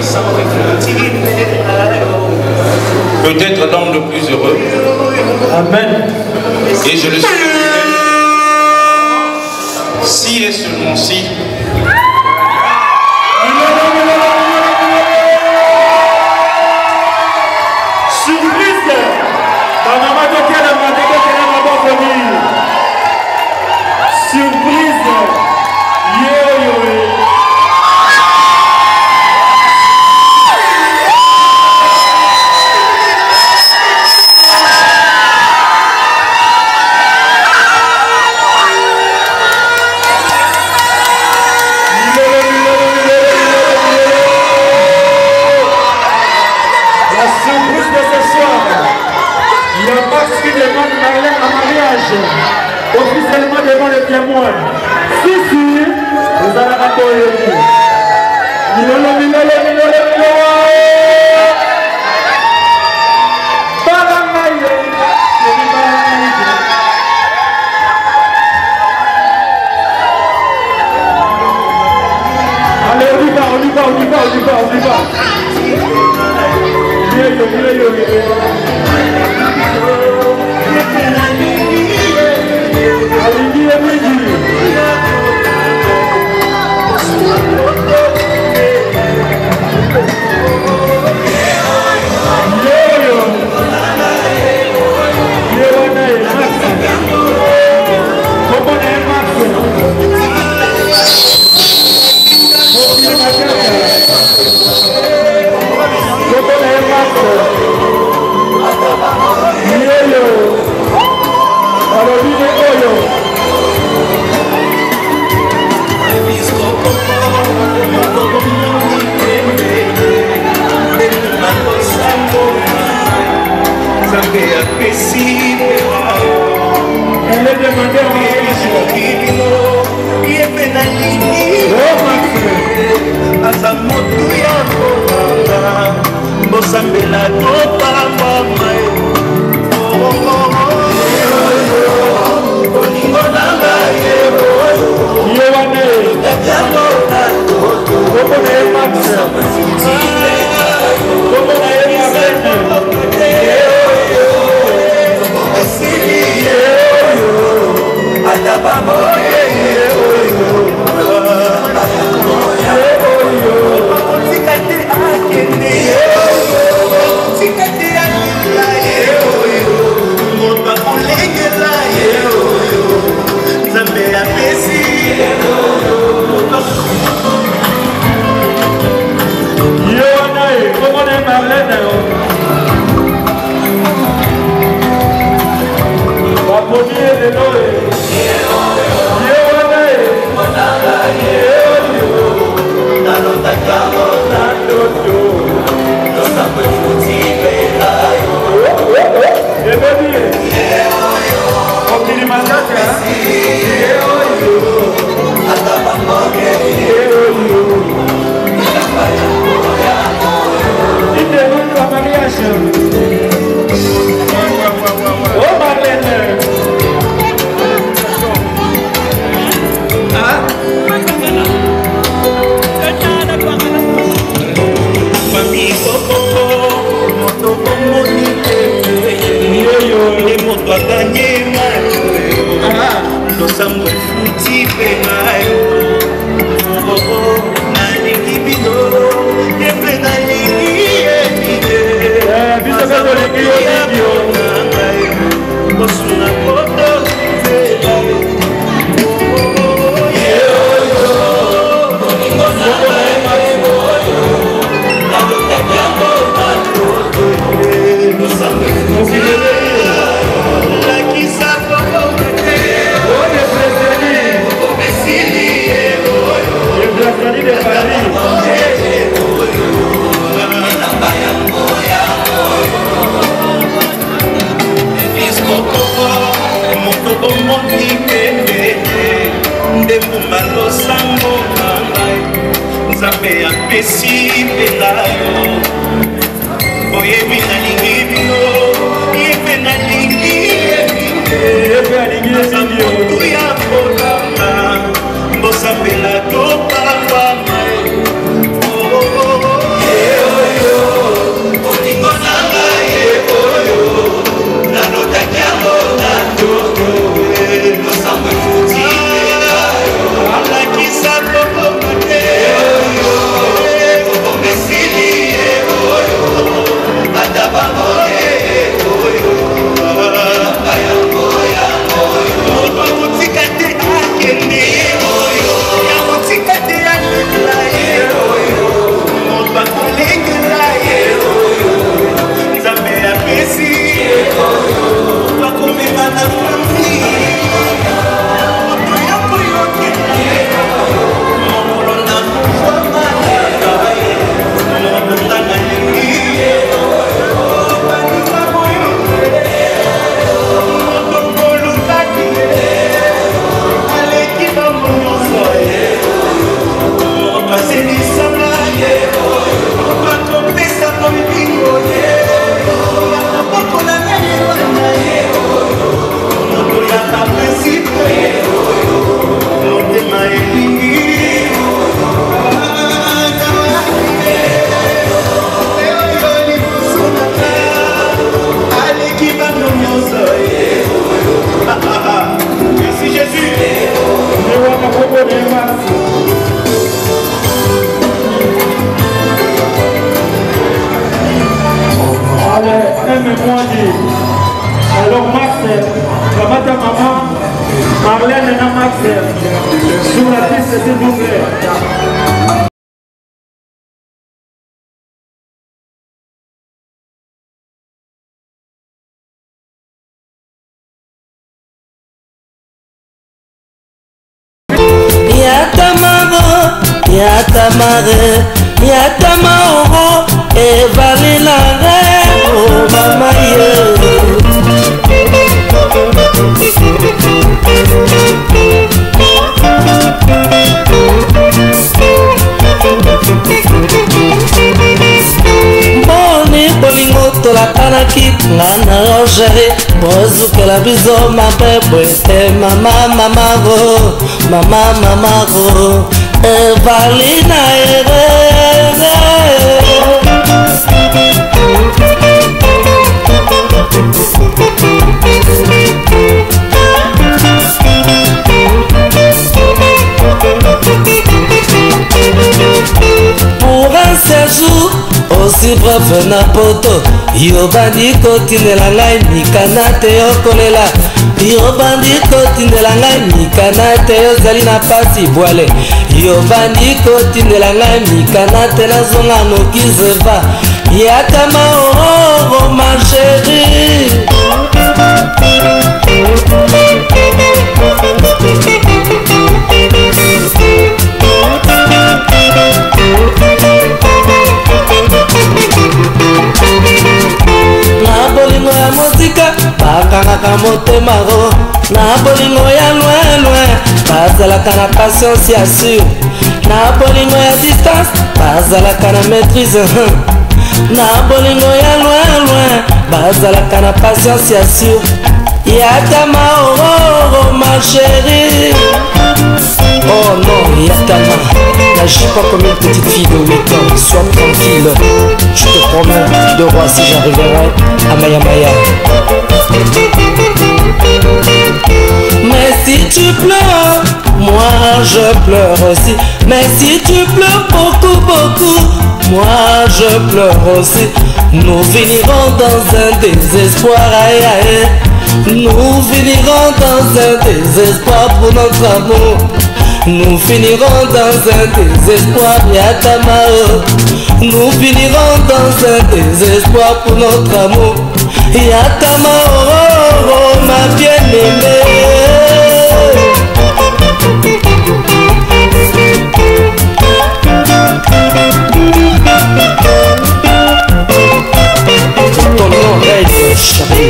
peut-être l'homme le plus heureux. Amen. Et je le suis. Si et seulement si. Surprise. Surprise. Yo yo. Officiellement devant les témoins. Si, si, vous allez raconter. Milolo, milolo, milolo, milolo. Baramaye. Allez, on y va, on y va, on y va, on y va, on y va. Viens, viens, viens, viens. Yoyo. Alobine Oyo. Elle est demandée en Alors Max, Ramata Maman, Marlène et Max, sur la piste, s'il vous plaît. Yatamare, Yatamaoro, Evalinare, oh mama ye. Boni bolingo tolakanaki ngana rogere bozukela bizo mabebwe te mama mamaro mama mamaro evalina ere pour un séjour aussi bref na poto yobandi kotindela ngai mikana te yokolela yobandi kotindela ngai mikana te yozali na pasi bwale yobandi kotindela ngai mikana te nazonga noki zeva yatama ororo ma chérie. Na bolingo ya mosika bakangaka motemaro na bolingo ya loin loin bazalaka na patience ya sur na bolingo ya distance bazalaka na maîtrise na bolingo ya loin loin bazalaka na patience ya sur Yatama ororo ma chérie. Oh non Yatama, n'agis pas comme une petite fille de huit ans. Sois tranquille, je te promets de roi si j'arriverai à Maya Maya. Mais si tu pleures, moi je pleure aussi. Mais si tu pleures beaucoup beaucoup, moi je pleure aussi. Nous finirons dans un désespoir, aïe aïe. Nous finirons dans un désespoir pour notre amour. Nous finirons dans un désespoir, Yatamao. Nous finirons dans un désespoir pour notre amour. Yatamao, oh, oh, ma bien-aimée. Ton oreille, chérie.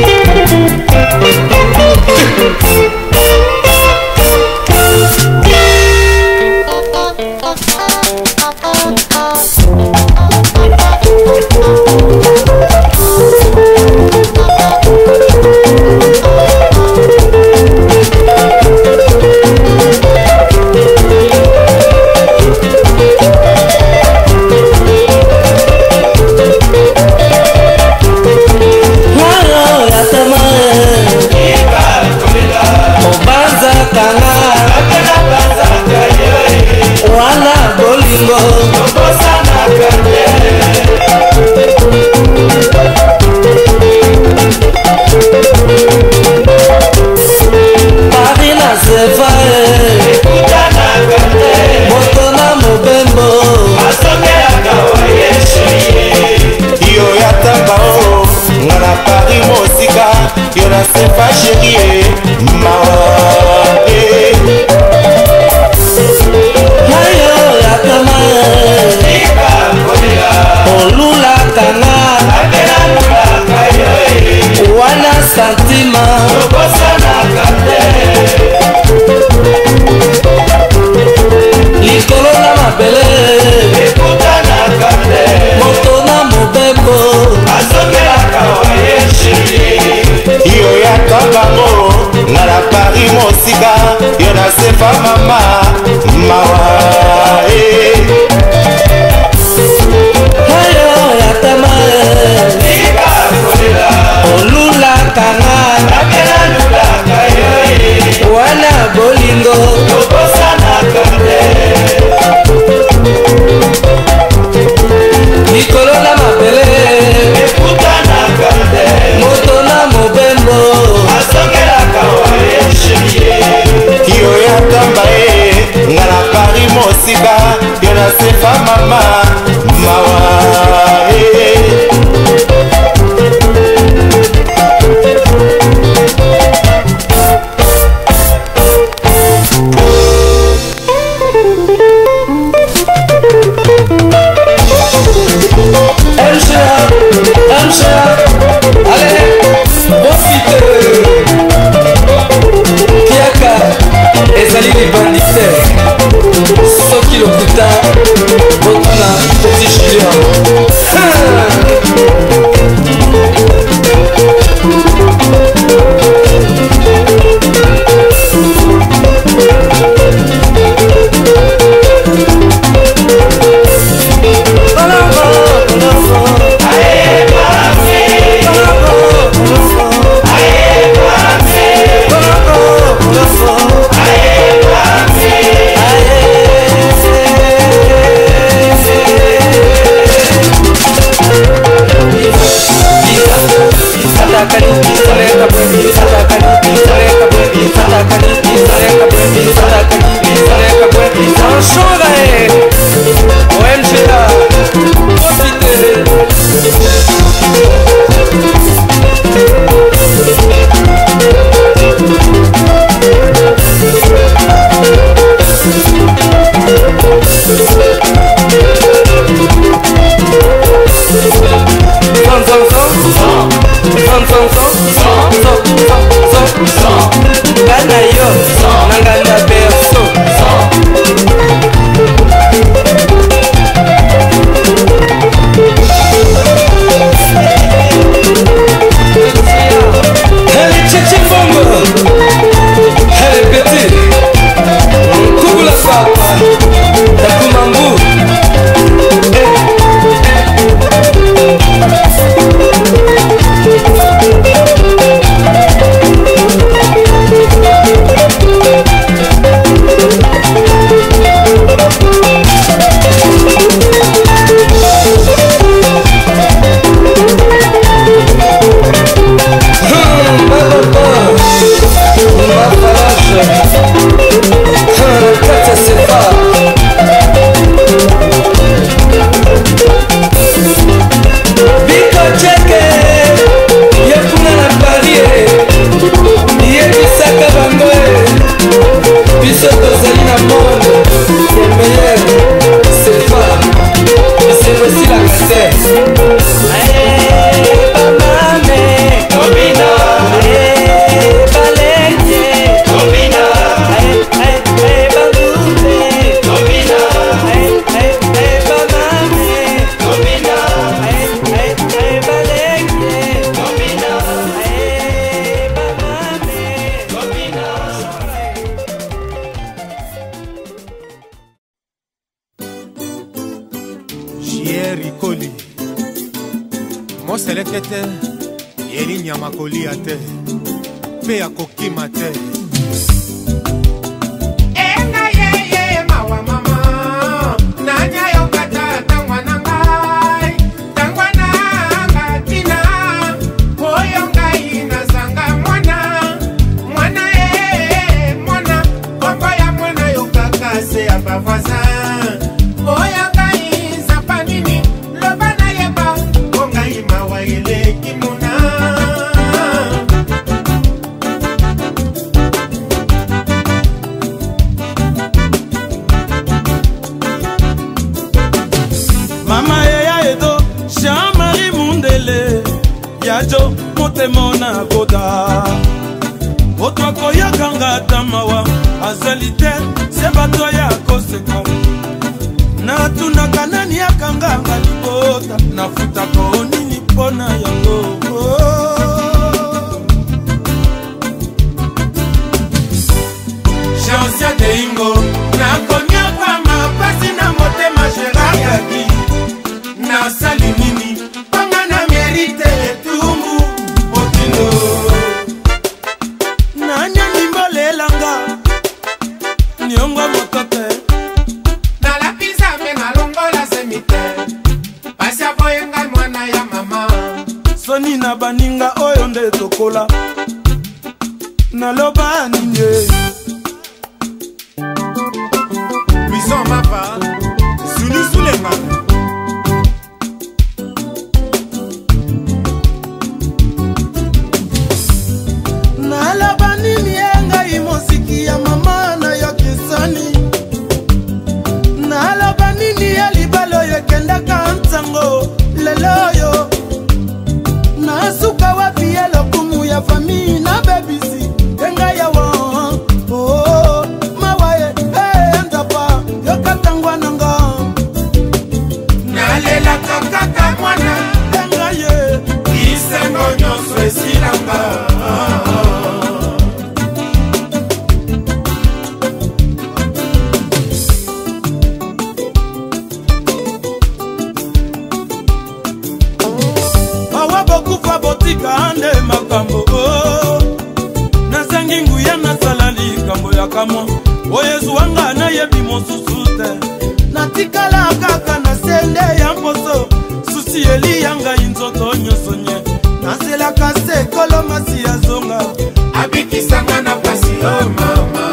Allez, profite. Kiaka, ezali les banditaires. Soki lokuta, botuna, petit Julien. nanga awa bokufa botika nde makambo nazangi nguya nasala likambo ya kamo oyo ezwanga nayebi mosusu te natikala kaka na sende ya mposo susi eli ya ngai nzoto nyonso nye nazelaka se kolo masi ya zonga abikisanga na pasi o mama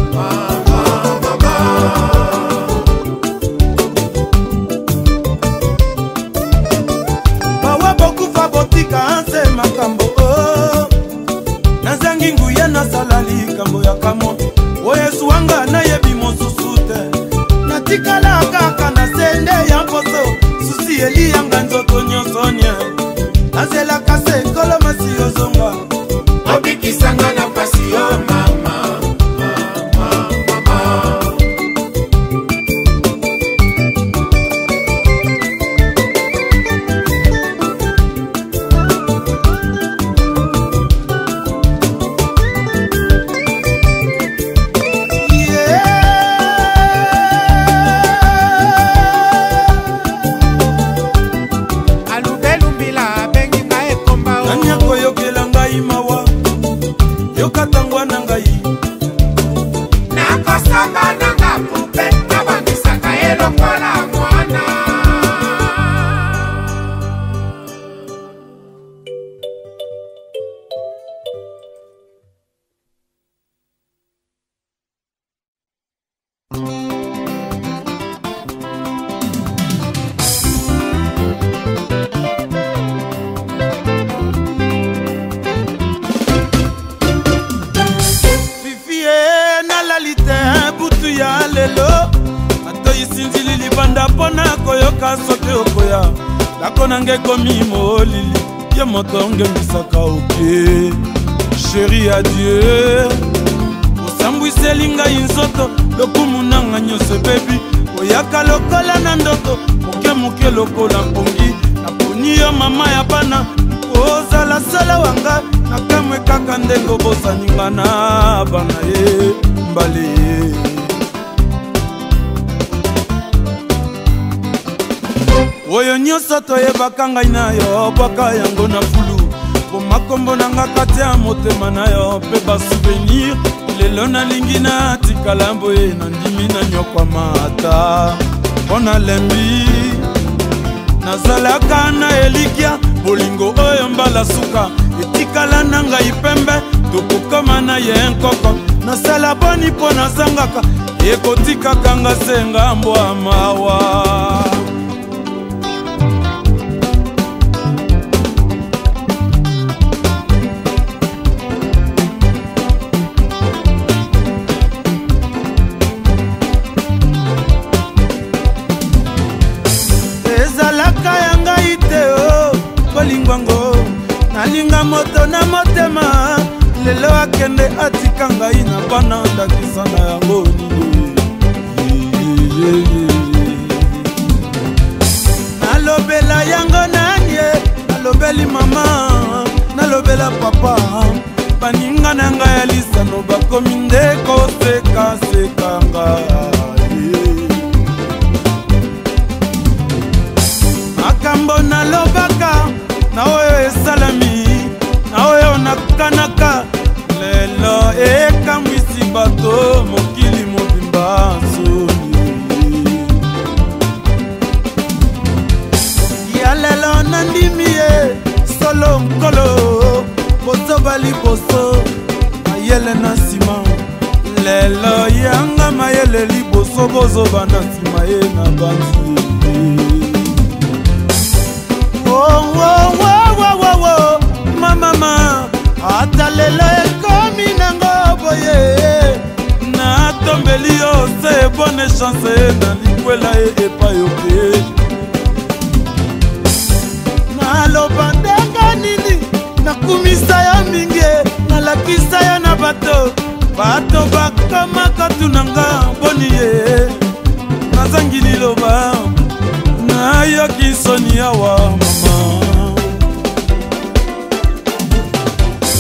bawa bokufa botika anse makambo nazangi nguya nasala likambo ya kamo oyo ezwanga nayebi mosusu te natikala kaka na sende ya mposo susi eli yanga nzoto nyonso nye nazelaka se kolo masi ozonga obikisanga na pasi o mama yokatangwa na ngai nakosamba nanga pupe nabangisaka elokola mwana sote okoya lako nange komi molili ye moto ngengisaka oke sheri adieu osambwiseli ngai nzoto lokumu nanga nyonso bebi oyaka lokola na ndoto moke moke lokola mpongi naponi yo mama ya bana ozala sala wanga nakamwe kaka ndenge obosaninga na bana ye mbale ye oyo nyonso toyebaka ngai na yo bwaka yango na fulu po makombo nanga kati ya motema na yo mpe basouvenir lelo nalingi natikala mboye na ndimi na nyokwama ata mpo nalembi nazalaka na elikya bolingo oyo mbala suka etikala na ngai pembe tokokoma na ye nkoko nasala boni mpo nazangaka ekotikaka nga se ngambo ya mawa nalinga moto na motema lelo akende atika ngai na bana ndakisa na yango nini nalobela yango nanie nalobeli mama nalobela papa baninga na ngai ya lisano bakomi nde kosekaseka ngai makambo nalobaka na oyo esalami na oyo nakanaka lelo ekamwisi bato mokili mobimba soni ya lelo nandimi ye solo nkolo bozoba liboso mayele na nsima lelo yanga mayele liboso bozoba na nsima ye na banzi oh, oh, oh, oh, oh, oh. Mama ata lelo ekomi nango boye natombeli yo se bonne chance na likwela ye epai oke naloba ndenge nini nakumisa yo mingi nalakisa yo na bato bato bakamaka tunanga boni ye nazangi liloba nayoki soni awa mama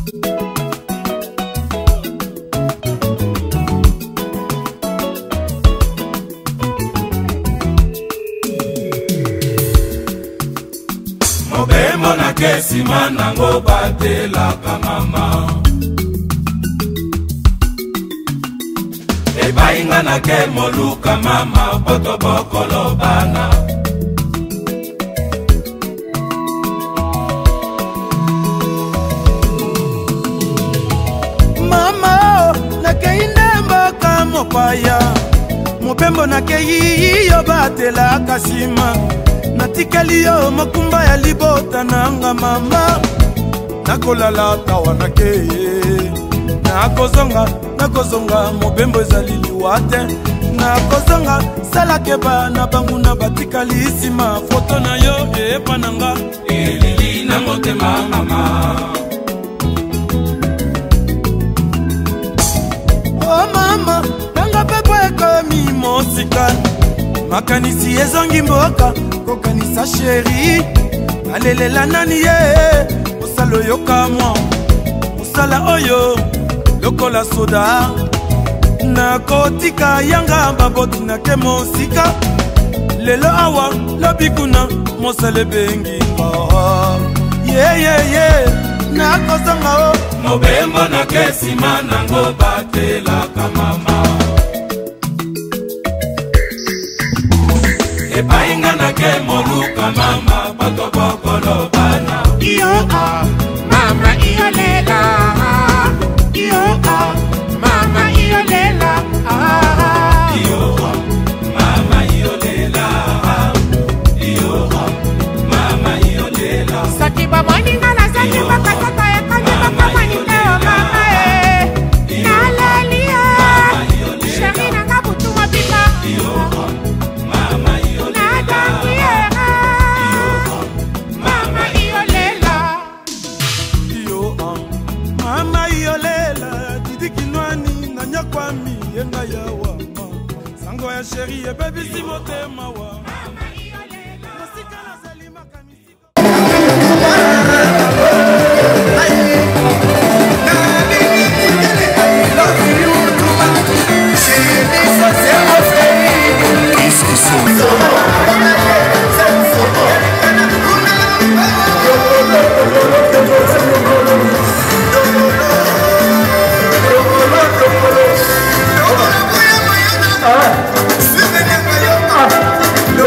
Mobembo na kesima nango batelaka mama Ebainga na ke moluka mama poto bokolo bana Mama na ke indemba ka mopaya Mobembo na ke yiyo batelaka sima Natikeli yo makumba ya libota nanga mama Nakolala tawa na ke Nakozonga, nakozonga mobembo ezali liwate Nakozonga salakeba na bangu na batikali isima Foto na yo epa nanga elili na motema mama Oh mama, nanga pepo ekomi mosika Makanisi ezongi mboka kokanisa sheri Alelela nani ye Mosala oyo kamwa Mosala oyo Lokola soda Nakotika yanga baboti na ke mosika Lelo awa lobikuna Mosala bengi Yeah yeah yeah Nakozanga o Mobembo na kesima nango batelaka mama Epainga na ke moluka mama bato bokolo bana Iyo ah, mama iyo lela Iyo ah, mama iyo lela Iyo ah, mama iyo lela Iyo ah, mama iyo lela Saki ba mwani ngala saki baka sata ya kani baka mwani teo mama eh Nalalia Shari nanga butu mabika Iyo ah, mama iyo Mama iyo lela Iyo ah, mama iyo lela Didi kinwani na nyakwami yenga yawa Sango ya sheri ye baby si motema wa Mama iyo lela Masika na zalima kamisiko Qu'est-ce que c'est ça? Ah.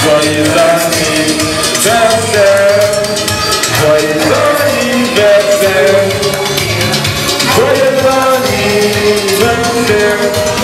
Joyeux anniversaire, joyeux anniversaire, joyeux anniversaire.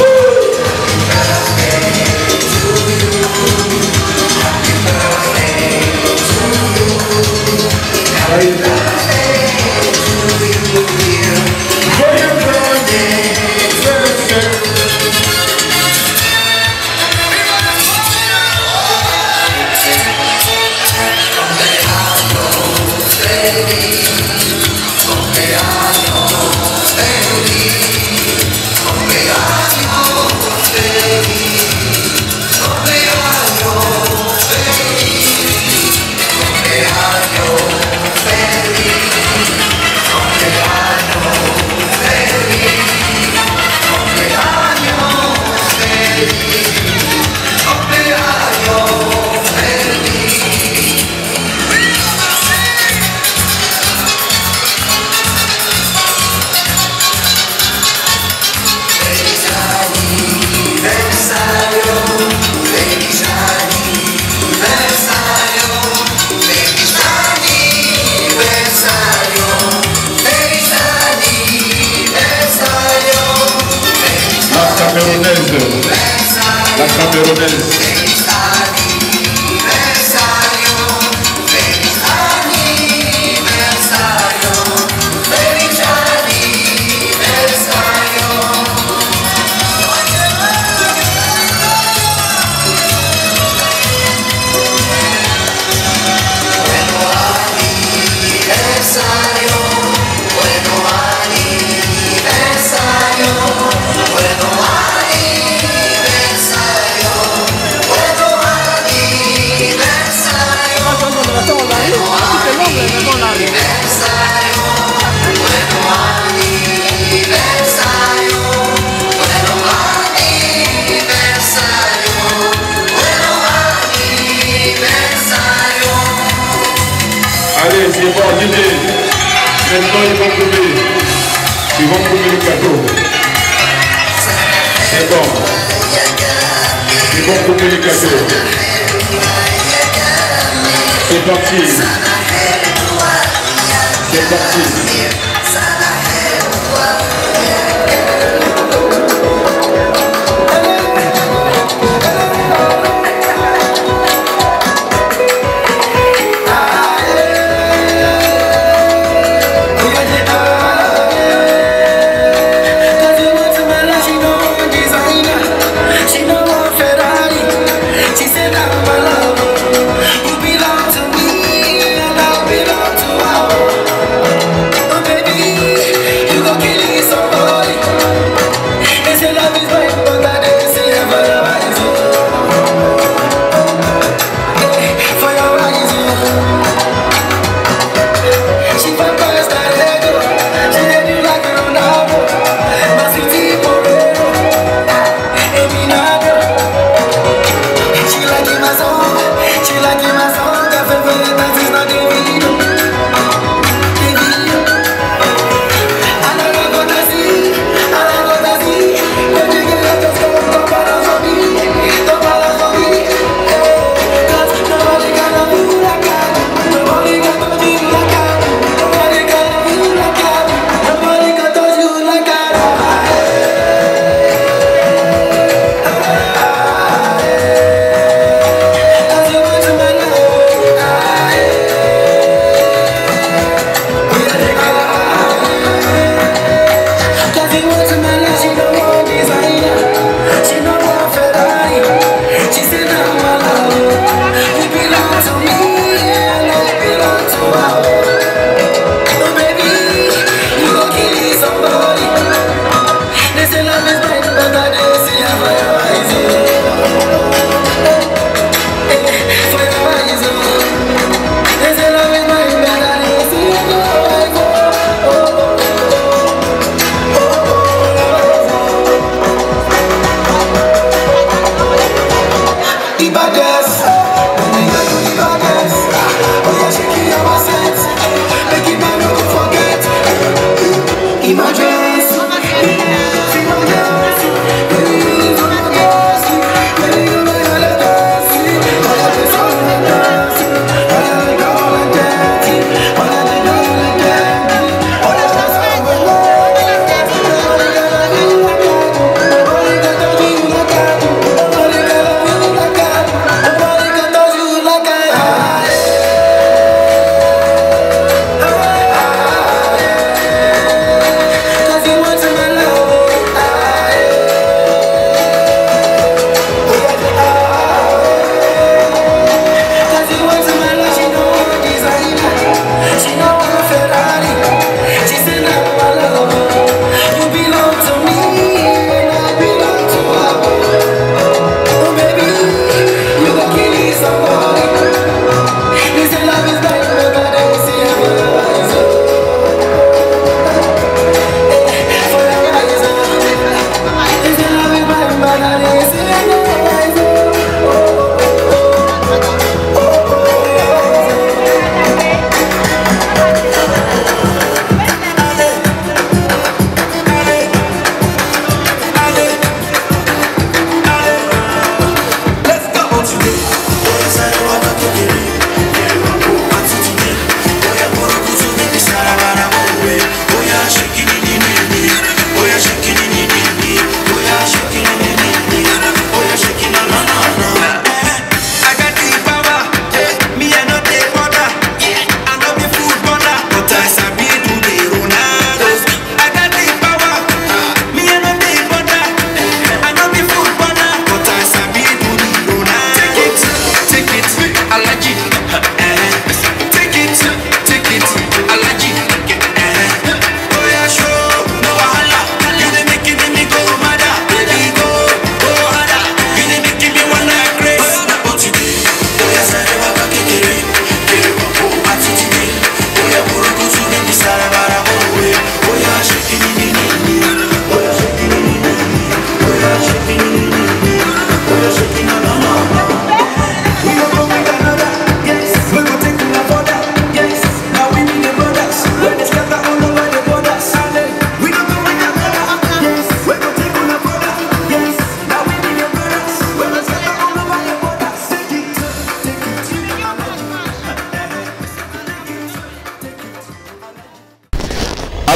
La camerounaise. Allez, c'est bon, D J. Maintenant, ils vont couper. Ils vont couper le cadeau. C'est bon. Ils vont couper le cadeau. C'est parti. C'est parti. Oh baby,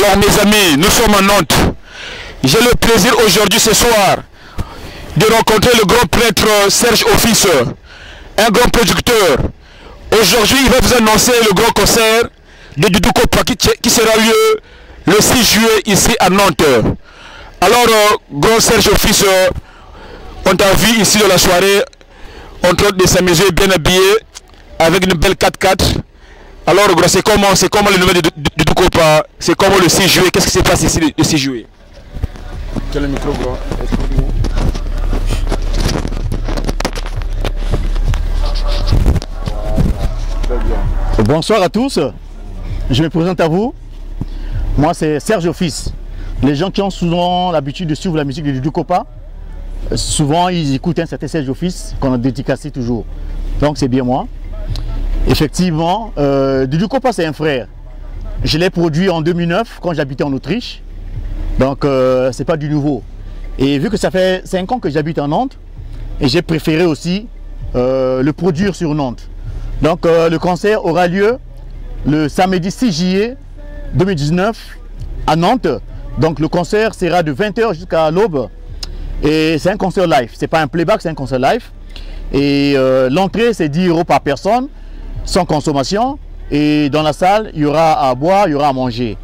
Alors mes amis, nous sommes à Nantes. J'ai le plaisir aujourd'hui, ce soir, de rencontrer le grand prêtre Serge Office, un grand producteur. Aujourd'hui, il va vous annoncer le grand concert de Doudou Kopa qui, qui sera lieu le six juillet ici à Nantes. Alors, euh, grand Serge Office, euh, on t'a vu ici dans la soirée, en train de s'amuser, bien habillé, avec une belle quatre quatre. Alors, c'est comment, c'est comment le nouvel de Doudou Kopa, c'est comment le six juillet, qu'est-ce qui se passe ici le six juillet? Quel est le micro, grand? Bonsoir à tous, je me présente à vous. Moi c'est Serge Office. Les gens qui ont souvent l'habitude de suivre la musique de Doudou Kopa, souvent ils écoutent un certain Serge Office qu'on a dédicacé toujours. Donc c'est bien moi. Effectivement, euh, Doudou Kopa c'est un frère. Je l'ai produit en deux mille neuf quand j'habitais en Autriche. Donc euh, c'est pas du nouveau. Et vu que ça fait cinq ans que j'habite en Nantes, et j'ai préféré aussi euh, le produire sur Nantes. Donc euh, le concert aura lieu le samedi six juillet deux mille dix-neuf à Nantes. Donc le concert sera de vingt heures jusqu'à l'aube. Et c'est un concert live, c'est pas un playback, c'est un concert live. Et euh, l'entrée c'est dix euros par personne, sans consommation. Et dans la salle, il y aura à boire, il y aura à manger.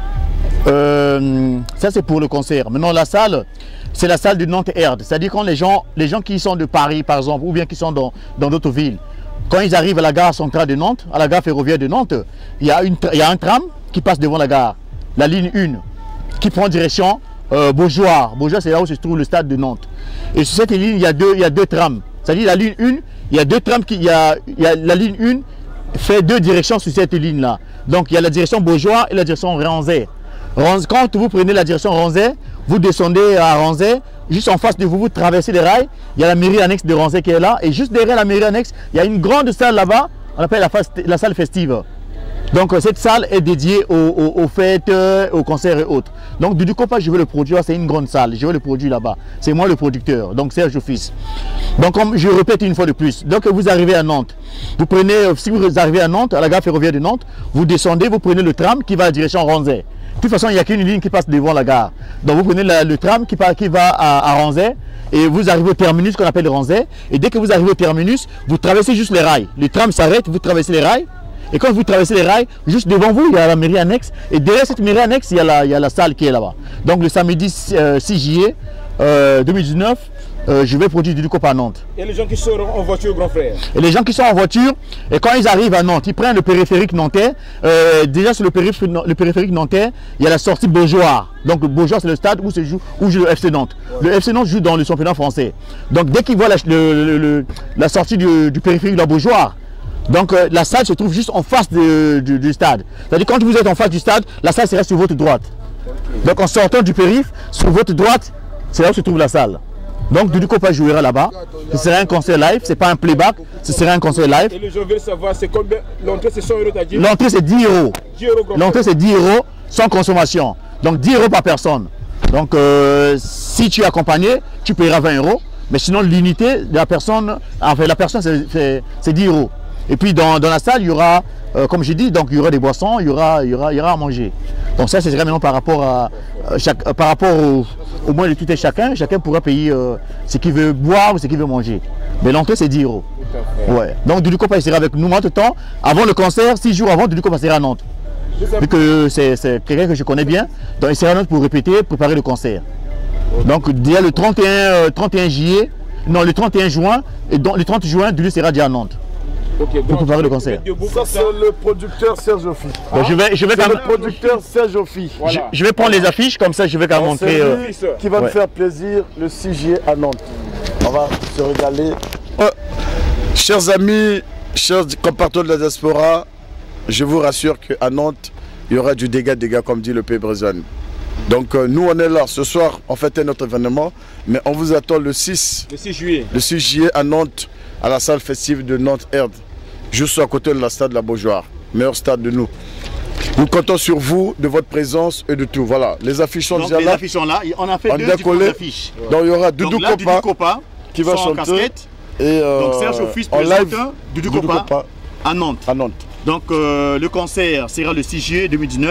Euh, ça c'est pour le concert. Maintenant la salle, c'est la salle de Nantes-Erde. C'est-à-dire quand les gens, les gens qui sont de Paris par exemple, ou bien qui sont dans d'autres villes, quand ils arrivent à la gare centrale de Nantes, à la gare ferroviaire de Nantes, il y a, une, il y a un tram qui passe devant la gare, la ligne un, qui prend direction euh, Beaujoire. Beaujoire, c'est là où se trouve le stade de Nantes. Et sur cette ligne, il y a deux, il y a deux trams. C'est-à-dire la ligne un, il y a deux trams, qui, il, y a, il y a la ligne un fait deux directions sur cette ligne-là. Donc il y a la direction Beaujoire et la direction Ranzé. Quand vous prenez la direction Ranzé, vous descendez à Ranzé, juste en face de vous, vous traversez les rails, il y a la mairie annexe de Ranzé qui est là, et juste derrière la mairie annexe, il y a une grande salle là-bas, on appelle la, la salle festive. Donc cette salle est dédiée aux, aux, aux fêtes, aux concerts et autres. Donc Doudou Kopa, je veux le produire, c'est une grande salle, je veux le produire là-bas. C'est moi le producteur, donc Serge Office. Donc comme je répète une fois de plus, donc vous arrivez à Nantes, vous prenez, si vous arrivez à Nantes, à la gare ferroviaire de Nantes, vous descendez, vous prenez le tram qui va à la direction Ranzé. De toute façon, il n'y a qu'une ligne qui passe devant la gare. Donc vous prenez la, le tram qui, part, qui va à, à Ranzé et vous arrivez au terminus qu'on appelle Ranzé. Et dès que vous arrivez au terminus, vous traversez juste les rails. Le tram s'arrête, vous traversez les rails. Et quand vous traversez les rails, juste devant vous, il y a la mairie annexe. Et derrière cette mairie annexe, il y a la, il y a la salle qui est là-bas. Donc le samedi euh, six juillet euh, deux mille dix-neuf, Euh, je vais produire Doudou Kopa à Nantes. Et les gens qui seront en voiture, grand frère? Et les gens qui sont en voiture, et quand ils arrivent à Nantes, ils prennent le périphérique nantais. Euh, déjà sur le périphérique, le périphérique nantais, il y a la sortie Beaujoire. Donc le Beaujoire, c'est le stade où se joue, où joue le F C Nantes. Ouais. Le F C Nantes joue dans le championnat français. Donc dès qu'ils voient la, le, le, le, la sortie du, du périphérique de la Beaujoire, donc euh, la salle se trouve juste en face de, du, du stade. C'est-à-dire quand vous êtes en face du stade, la salle sera sur votre droite. Donc en sortant du périph', sur votre droite, c'est là où se trouve la salle. Donc Doudou Kopa jouera là-bas. Ce sera un concert live, c'est pas un playback, ce sera un concert live. Et les gens veulent savoir, c'est combien l'entrée, c'est cent euros, t'as dit? L'entrée c'est dix euros. L'entrée c'est dix euros sans consommation. Donc dix euros par personne. Donc euh, si tu es accompagné, tu paieras vingt euros. Mais sinon l'unité de la personne, enfin la personne c'est dix euros. Et puis dans, dans la salle, il y aura, euh, comme j'ai dit, donc il y aura des boissons, il y aura, il y aura, il y aura à manger. Donc ça, c'est vraiment par rapport à, euh, chaque, euh, par rapport au, au moins de tout et chacun. Chacun pourra payer euh, ce qu'il veut boire ou ce qu'il veut manger. Mais l'entrée, c'est dix euros. Ouais. Donc Doudou Kopa, il sera avec nous tout le temps. Avant le concert, six jours avant, Doudou Kopa sera à Nantes. Vu que c'est quelqu'un que je connais bien, donc il sera à Nantes pour répéter, préparer le concert. Donc déjà le trente et un, euh, trente et un juillet, non le trente et un juin, et donc le trente juin, Doudou sera déjà à Nantes. Okay, pour préparer le concert. Ça c'est le producteur Serge Office. Ah, je vais, je vais quand même... le producteur Serge Office. Voilà. Je, je vais prendre les affiches comme ça, je vais quand même montrer. Euh... Euh... Qui va ouais. nous faire plaisir le six juillet à Nantes. On va se régaler. Euh, chers amis, chers compatriotes de la diaspora, je vous rassure qu'à Nantes, il y aura du dégât, dégâts comme dit le pays brésilien. Donc euh, nous on est là, ce soir on fête notre événement, mais on vous attend le six juillet. Le six juillet à Nantes, à la salle festive de Nantes-Erde, juste à côté de la stade de la Beaujoire, meilleur stade de nous. Nous comptons sur vous, de votre présence et de tout. Voilà, les affiches sont donc, déjà les là. Les affiches sont là, on a fait on deux affiches. Donc il y aura Doudou Kopa, Doudou Kopa qui va chanter. Et euh, donc Serge Office présente Doudou Kopa à Nantes. À Nantes. Donc euh, le concert sera le six juillet deux mille dix-neuf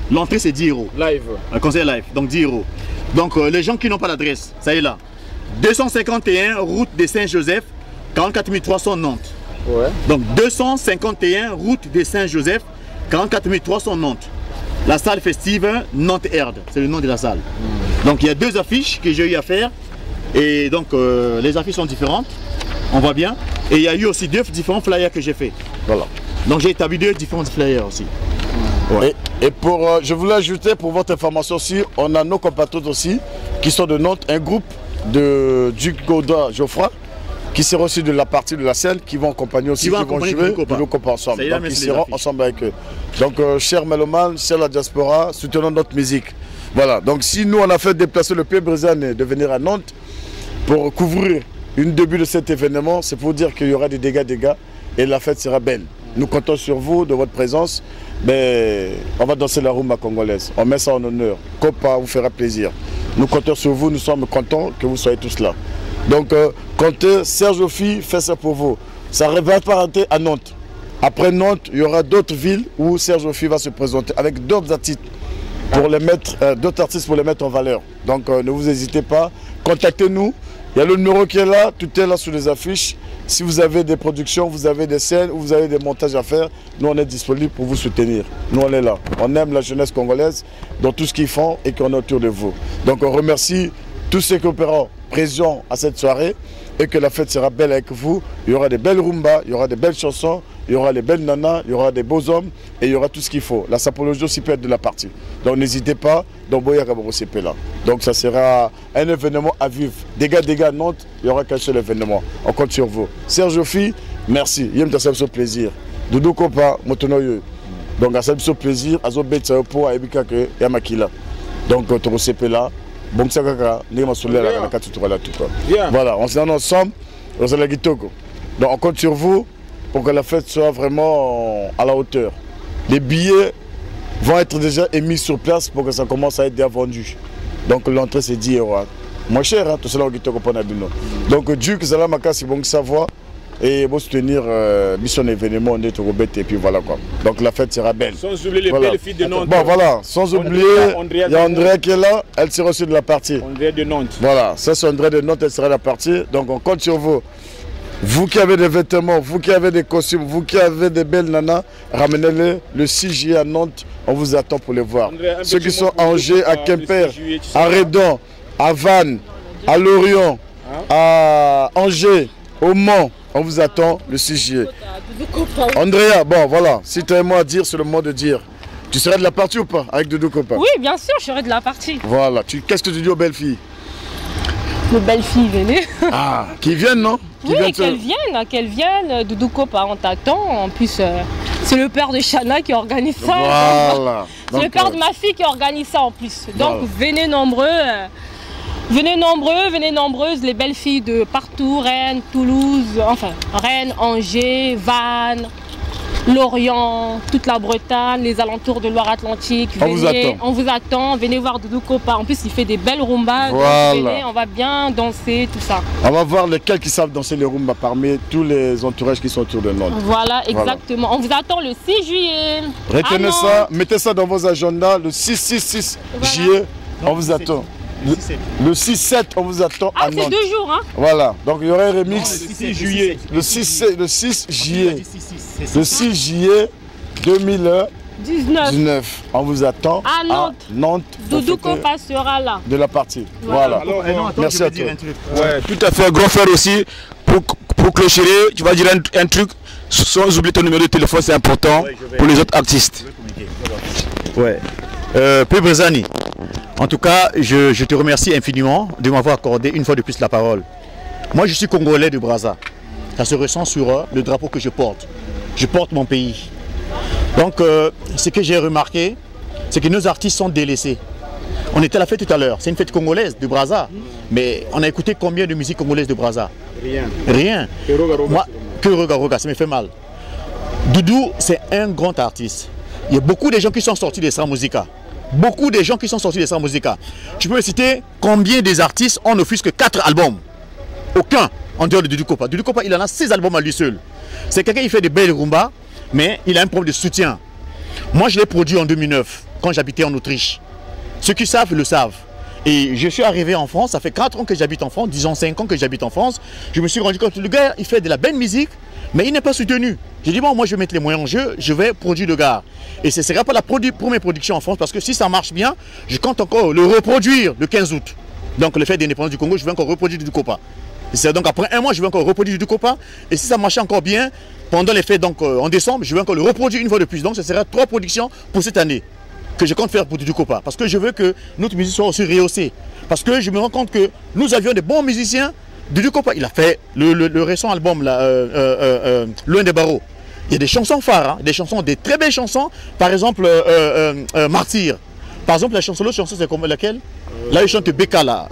L'entrée c'est dix euros. Live. Un concert live, donc dix euros. Donc euh, les gens qui n'ont pas l'adresse, ça y est là. deux cent cinquante et un route de Saint-Joseph, quarante-quatre mille trois cents Nantes. Ouais. Donc deux cent cinquante et un route de Saint-Joseph, quarante-quatre mille trois cents Nantes. La salle festive Nantes-Erde, c'est le nom de la salle. Mmh. Donc il y a deux affiches que j'ai eu à faire. Et donc euh, les affiches sont différentes, on voit bien. Et il y a eu aussi deux différents flyers que j'ai fait. Voilà. Donc j'ai établi deux différents flyers aussi. Ouais. Et, et pour, euh, je voulais ajouter pour votre information aussi, on a nos compatriotes aussi qui sont de Nantes, un groupe de Duc Gaudin Geoffroy qui sera aussi de la partie de la scène, qui vont accompagner aussi, qui, qui vont jouer de nos copains ensemble. Donc ils seront ensemble avec eux. Donc euh, chers mélomanes, chers la diaspora, soutenons notre musique. Voilà, donc si nous on a fait déplacer le pays brésilien de venir à Nantes pour couvrir une début de cet événement, c'est pour dire qu'il y aura des dégâts, dégâts et la fête sera belle. Nous comptons sur vous, de votre présence. Mais on va danser la rumba congolaise. On met ça en honneur. Copa vous fera plaisir. Nous comptons sur vous, nous sommes contents que vous soyez tous là. Donc, euh, comptez, Serge Ofi fait ça pour vous. Ça va pas arrêter à Nantes. Après Nantes, il y aura d'autres villes où Serge Ofi va se présenter avec d'autres artistes pour les mettre, euh, d'autres artistes pour les mettre en valeur. Donc, euh, ne vous hésitez pas. Contactez-nous. Il y a le numéro qui est là, tout est là sur les affiches. Si vous avez des productions, vous avez des scènes ou vous avez des montages à faire, nous on est disponible pour vous soutenir. Nous on est là. On aime la jeunesse congolaise dans tout ce qu'ils font et qu'on est autour de vous. Donc on remercie tous ces coopérants présents à cette soirée et que la fête sera belle avec vous. Il y aura des belles rumbas, il y aura des belles chansons, il y aura des belles nanas, il y aura des beaux hommes et il y aura tout ce qu'il faut. La sapologie aussi peut être de la partie. Donc n'hésitez pas, d'envoyer à C P là. Donc ça sera un événement à vivre. Dégâts, dégâts à Nantes, il n'y aura qu'un seul événement. On compte sur vous. Serge Ofi, merci. Il y a un plaisir. Doudou Kopa, Motonoyo. Donc à ce plaisir, à ce bête pour à Ebika que Yamakila. Donc on C P là. Bon, ça va, voilà, on se donne ensemble, on se la guitoko. Donc on compte sur vous pour que la fête soit vraiment à la hauteur. Les billets vont être déjà émis sur place pour que ça commence à être déjà vendu. Donc l'entrée c'est dix euros. Moins cher, hein, tout cela au guitoko pour Nabino. Donc Dieu que ça la c'est bon que ça voit. Et pour soutenir euh, mission événement, on est au Robert et puis voilà quoi. Donc la fête sera belle. Sans oublier les voilà. belles filles de Nantes. Bon voilà, sans Andrea, oublier, il y a Andrea qui est là, elle sera aussi de la partie. Andrea de Nantes. Voilà, ça c'est Andrea de Nantes, elle sera de la partie. Donc on compte sur vous. Vous qui avez des vêtements, vous qui avez des costumes, vous qui avez des belles nanas, ramenez-les le six juillet à Nantes, on vous attend pour les voir. Andrea, ceux qui sont à Angers, à Quimper, à Redon, à Vannes, à Lorient, hein? À Angers, au Mans. On vous attend le six juillet. Andrea, bon voilà, si tu as un mot à dire, c'est le mot de dire. Tu serais de la partie ou pas avec Doudou Kopa? Oui, bien sûr, je serai de la partie. Voilà, qu'est-ce que tu dis aux belles filles? Les belles filles, venez. Ah, qui viennent, non? Oui, qu'elles se... viennent, qu'elles viennent. Doudou Kopa, on t'attend. En plus, euh, c'est le père de Chana qui organise ça. Voilà. C'est le père euh... de ma fille qui organise ça en plus. Donc, voilà. Venez nombreux. Euh... Venez nombreux, venez nombreuses, les belles filles de partout, Rennes, Toulouse, enfin Rennes, Angers, Vannes, Lorient, toute la Bretagne, les alentours de Loire-Atlantique. On vous attend. On vous attend, venez voir Doudou Kopa. En plus, il fait des belles rumbas. Voilà. Venez, on va bien danser, tout ça. On va voir lesquels qui savent danser les rumbas parmi tous les entourages qui sont autour de Nantes. Voilà, exactement. Voilà. On vous attend le six juillet. Retenez ça, mettez ça dans vos agendas, le six six six juillet, on vous attend. Le six sept, on vous attend ah, à Nantes. Ah, c'est deux jours, hein? Voilà, donc il y aurait un remix. Non, le six juillet. Le six, le six juillet. Le six juillet deux mille dix-neuf. On vous attend à Nantes. À Nantes. Doudou Kopa sera là. De la partie. Voilà. Alors, non, attends, merci à toi. Ouais, tout à fait, grand frère aussi. Pour, pour clocherer, tu vas dire un, un truc. Sans oublier ton numéro de téléphone, c'est important ouais, pour les autres artistes. Ouais. Euh, Pébrézani. En tout cas, je, je te remercie infiniment de m'avoir accordé une fois de plus la parole. Moi, je suis Congolais de Brazza. Ça se ressent sur euh, le drapeau que je porte. Je porte mon pays. Donc, euh, ce que j'ai remarqué, c'est que nos artistes sont délaissés. On était à la fête tout à l'heure. C'est une fête congolaise de Brazza. Mais on a écouté combien de musique congolaise de Brazza? Rien. Rien. Que Roga Roga. Moi, que Roga Roga, ça me fait mal. Doudou, c'est un grand artiste. Il y a beaucoup de gens qui sont sortis de Sra Musica. Beaucoup de gens qui sont sortis de Sra Musica. Tu peux me citer combien des artistes ont n'offusque que quatre albums? Aucun en dehors de Doudou Kopa. Doudou Kopa, il en a six albums à lui seul. C'est quelqu'un qui fait des belles rumbas, mais il a un problème de soutien. Moi, je l'ai produit en deux mille neuf. quand j'habitais en Autriche. Ceux qui savent le savent. Et je suis arrivé en France, ça fait quatre ans que j'habite en France, disons cinq ans que j'habite en France. Je me suis rendu compte que le gars, il fait de la belle musique, mais il n'est pas soutenu. J'ai dit, bon, moi je vais mettre les moyens en jeu, je vais produire le gars. Et ce ne sera pas la première production en France, parce que si ça marche bien, je compte encore le reproduire le quinze août. Donc le fait d'indépendance du Congo, je vais encore reproduire du Dukopa. C'est donc après un mois, je vais encore reproduire du Dukopa. Et si ça marche encore bien, pendant les fêtes donc, euh, en décembre, je vais encore le reproduire une fois de plus. Donc ce sera trois productions pour cette année que je compte faire pour du Dukopa. Parce que je veux que notre musique soit aussi rehaussée. Parce que je me rends compte que nous avions des bons musiciens du Dukopa. Il a fait le, le, le récent album, là, euh, euh, euh, Loin des barreaux. Il y a des chansons phares, hein, des chansons, des très belles chansons. Par exemple, euh, euh, euh, Martyr. Par exemple, la chanson, l'autre chanson, c'est comme laquelle euh, Là, il chante Beka, là.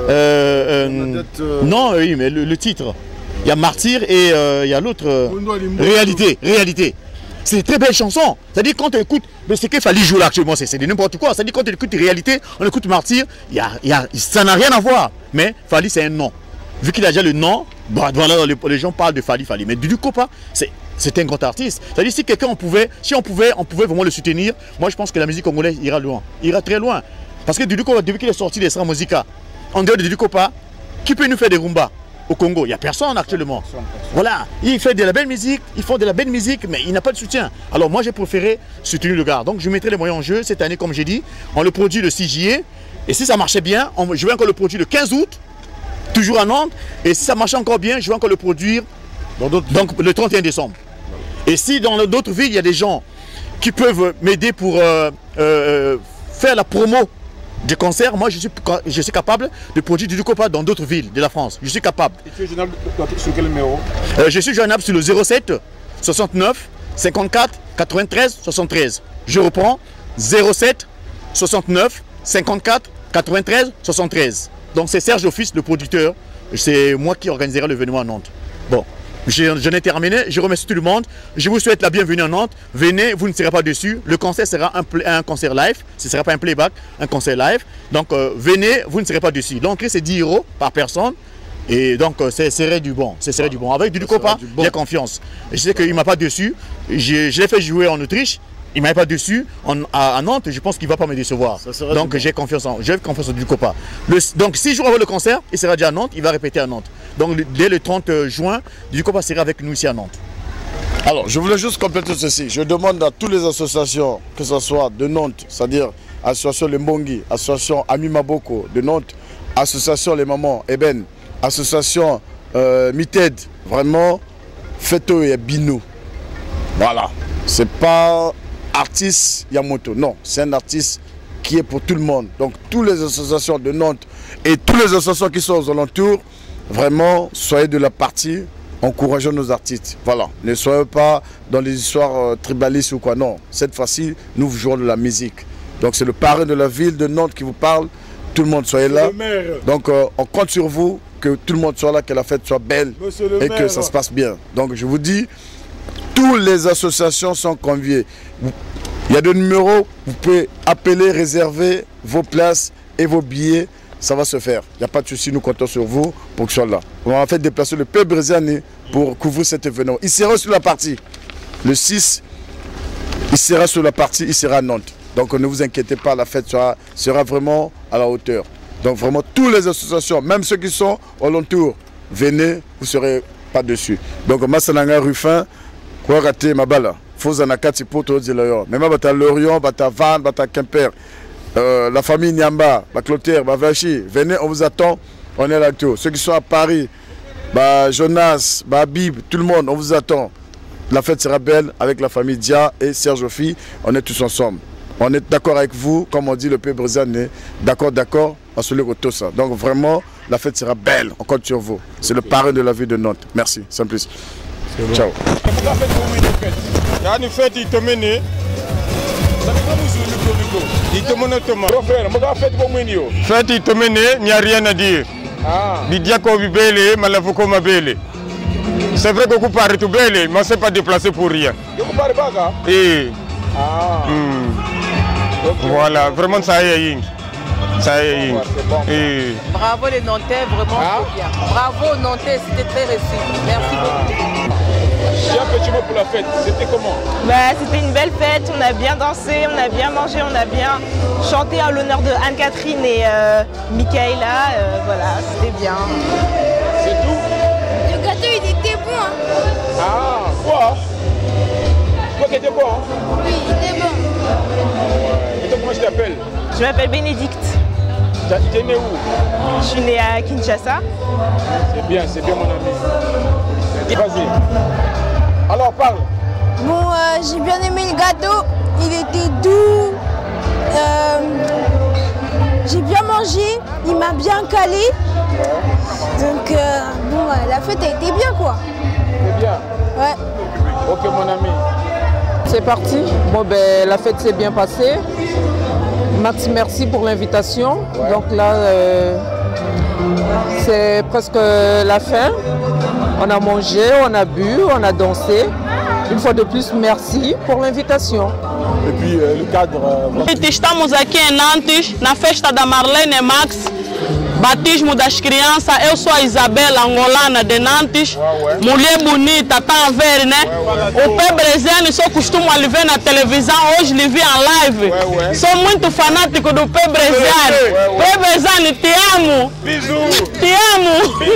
Euh, euh, euh... Non, oui, mais le, le titre. Il y a Martyr et euh, il y a l'autre. Euh, réalité, réalité. C'est une très belle chanson. C'est-à-dire quand tu écoutes, ce qu'il fallait jouer là actuellement, c'est n'importe quoi. C'est-à-dire quand tu écoutes réalité, on écoute Martyr, y a, y a, ça n'a rien à voir. Mais Fally, c'est un nom. Vu qu'il a déjà le nom, bah, voilà, les, les gens parlent de Fally, Fally. Mais Dudu Kopa, c'est un grand artiste. C'est-à-dire si quelqu'un on pouvait, si on pouvait, on pouvait vraiment le soutenir, moi je pense que la musique congolaise ira loin. Ira très loin. Parce que Dudu Kopa, depuis qu'il est sorti des Sra Musica, en dehors de Dudu Kopa, qui peut nous faire des rumba au Congo? Il n'y a personne actuellement. Voilà, il fait de la belle musique, ils font de la belle musique, mais il n'a pas de soutien. Alors moi j'ai préféré soutenir le gars. Donc je mettrai les moyens en jeu cette année, comme j'ai dit. On le produit le six juillet. Et si ça marchait bien, on, je vais encore le produire le quinze août, toujours à Nantes. Et si ça marche encore bien, je vais encore le produire donc, le trente et un décembre. Et si dans d'autres villes, il y a des gens qui peuvent m'aider pour euh, euh, faire la promo des concerts, moi je suis, je suis capable de produire du Dukopa dans d'autres villes de la France. Je suis capable. Et tu es joignable sur quel numéro? euh, Je suis joignable sur le zéro sept soixante-neuf cinquante-quatre quatre-vingt-treize soixante-treize. Je reprends zéro sept soixante-neuf cinquante-quatre quatre-vingt-treize soixante-treize. Donc c'est Serge Office, le producteur. C'est moi qui organiserai l'événement à Nantes. Bon. J'en ai terminé, je remercie tout le monde. Je vous souhaite la bienvenue à Nantes. Venez, vous ne serez pas déçus. Le concert sera un, un concert live. Ce ne sera pas un playback, un concert live. Donc euh, venez, vous ne serez pas déçus. L'entrée c'est dix euros par personne. Et donc euh, ce serait du bon. Ce serait du bon. Avec du Dukopa, il y a confiance. Et je sais qu'il ne m'a pas déçu. Je, je l'ai fait jouer en Autriche. Il ne m'a pas déçu. En, à, à Nantes, je pense qu'il ne va pas me décevoir. Donc j'ai confiance en j'ai confiance en Dukopa. Donc six jours avant le concert, il sera déjà à Nantes. Il va répéter à Nantes. Donc dès le trente juin, Dukopa sera avec nous ici à Nantes. Alors je voulais juste compléter ceci. Je demande à toutes les associations, que ce soit de Nantes, c'est-à-dire Association Les Mbongi, Association Ami Maboko de Nantes, Association Les Mamans Eben, Association euh, Mited, vraiment, faites-le et binou. Voilà. C'est pas artiste Yamoto, non, c'est un artiste qui est pour tout le monde. Donc toutes les associations de Nantes et toutes les associations qui sont aux alentours, vraiment, soyez de la partie, encourageons nos artistes. Voilà, ne soyez pas dans les histoires euh, tribalistes ou quoi, non. Cette fois-ci, nous jouons de la musique. Donc c'est le parrain de la ville de Nantes qui vous parle, tout le monde soyez là. Donc euh, on compte sur vous, que tout le monde soit là, que la fête soit belle et que ça se passe bien. Donc je vous dis, toutes les associations sont conviées. Il y a des numéros, vous pouvez appeler, réserver vos places et vos billets. Ça va se faire. Il n'y a pas de souci, nous comptons sur vous pour que ce soit là. On va en fait déplacer le peuple brésilien pour couvrir cet événement. Il sera sur la partie. Le six, il sera sur la partie, il sera à Nantes. Donc ne vous inquiétez pas, la fête sera, sera vraiment à la hauteur. Donc vraiment, toutes les associations, même ceux qui sont alentour, venez, vous ne serez pas dessus. Donc Massananga Ruffin, quoi rater ma balle. Faut en akati pour tout dire là. Même bata Lorient, bata Van, bata Quimper. Euh, la famille Nyamba, bah Clotaire, bah Vachi, venez, on vous attend, on est là tout. Ceux qui sont à Paris, bah Jonas, bah Bib, tout le monde, on vous attend. La fête sera belle avec la famille Dia et Serge Offi, on est tous ensemble. On est d'accord avec vous, comme on dit le peuple brésilien, d'accord, d'accord, à celui tout ça. Donc vraiment, la fête sera belle, on compte sur vous. C'est le parrain de la ville de Nantes. Merci, sans plus. Bon. Ciao. Fête Itomene, il n'y a rien à dire. Didiako Bibele, Malavuko Mabele. C'est vrai que vous parlez tout belle, mais on ne s'est pas déplacé pour rien. Vous parlez pas ça? Et. Ah. Mm. Okay. Voilà, vraiment ça y est. Ça y est. Bon. Et... Bravo les Nantais, vraiment ah. Bien. Bravo Nantais, c'était très réussi. Merci ah. beaucoup. petit mot pour la fête. C'était comment? Bah, c'était une belle fête, on a bien dansé, on a bien mangé, on a bien chanté à l'honneur de Anne-Catherine et euh, Michaela. Euh, voilà, c'était bien. C'est tout? Le gâteau, il était bon. Hein. Ah, quoi? Quoi qui était bon? Hein? Oui, il était bon. Et toi, comment tu t'appelles? Je m'appelle Bénédicte. Tu es né où? Je suis née à Kinshasa. C'est bien, c'est bien mon ami. Vas-y. Alors parle. Bon, euh, j'ai bien aimé le gâteau. Il était doux. Euh, j'ai bien mangé. Il m'a bien calé. Donc, euh, bon, la fête a été bien, quoi. C'est bien. Ouais. Ok, mon ami. C'est parti. Bon, ben, la fête s'est bien passée. Max, merci pour l'invitation. Ouais. Donc là, euh, c'est presque la fin. On a mangé, on a bu, on a dansé. Une fois de plus, merci pour l'invitation. Et puis euh, le cadre... Euh, Estamos aqui em Nantes, na festa da Marlene e Max, batismo das crianças. Eu sou a Isabela, angolana de Nantes, mulher bonita, tá a ver, né? O Pé Brezani só costumo lhe ver na televisão, hoje lhe vi em live. Sou muito fanático do Pé Brezani. Pé Brezani, te amo! Te amo!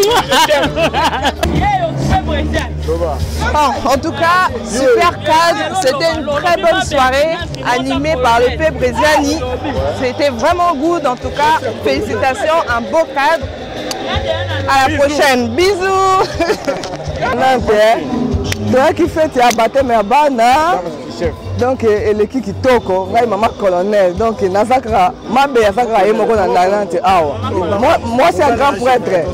Bon, en tout cas, super cadre, c'était une très bonne soirée animée par le Pé Brezani. C'était vraiment good, en tout cas, félicitations, un beau cadre. À la prochaine, bisous. Toi qui fait tes abattements à Bana, donc l'équipe qui toque, maman colonel, donc Nazakra, ma belle Nazakra et mon Nanante. Moi, moi c'est un grand prêtre.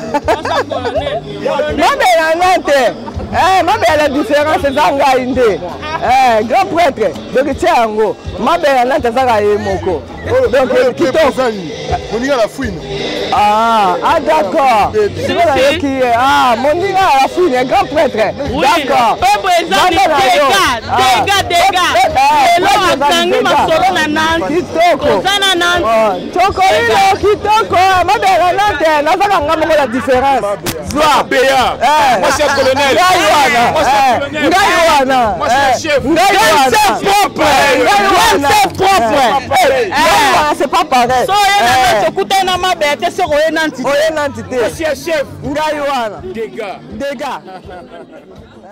Ma belle Nanante. Eh, ma belle la différence c'est Zanga Inde. Eh, grand prêtre. Donc tiens en gros, ma belle Nanante Zanga et Moko. Donc qui toque. On y a la fouine. Ah, ah d'accord. Qui ah, mon Dieu, la fouine, un grand prêtre. D'accord. Dégâts, dégâts, dégâts. Et là, on a ma solo na Nantes. Kitoko. Ozana Nantes. Kitoko, kitoko. Ma belle Nantes, Nazaka ngamo la différence. Zwa. Béa. Moi c'est colonel. Moi c'est colonel. Moi c'est chef. C'est propre. C'est propre. C'est pas pareil. Oye Nantes. Moi c'est chef. Ngai wana. Dégâts. Dégâts.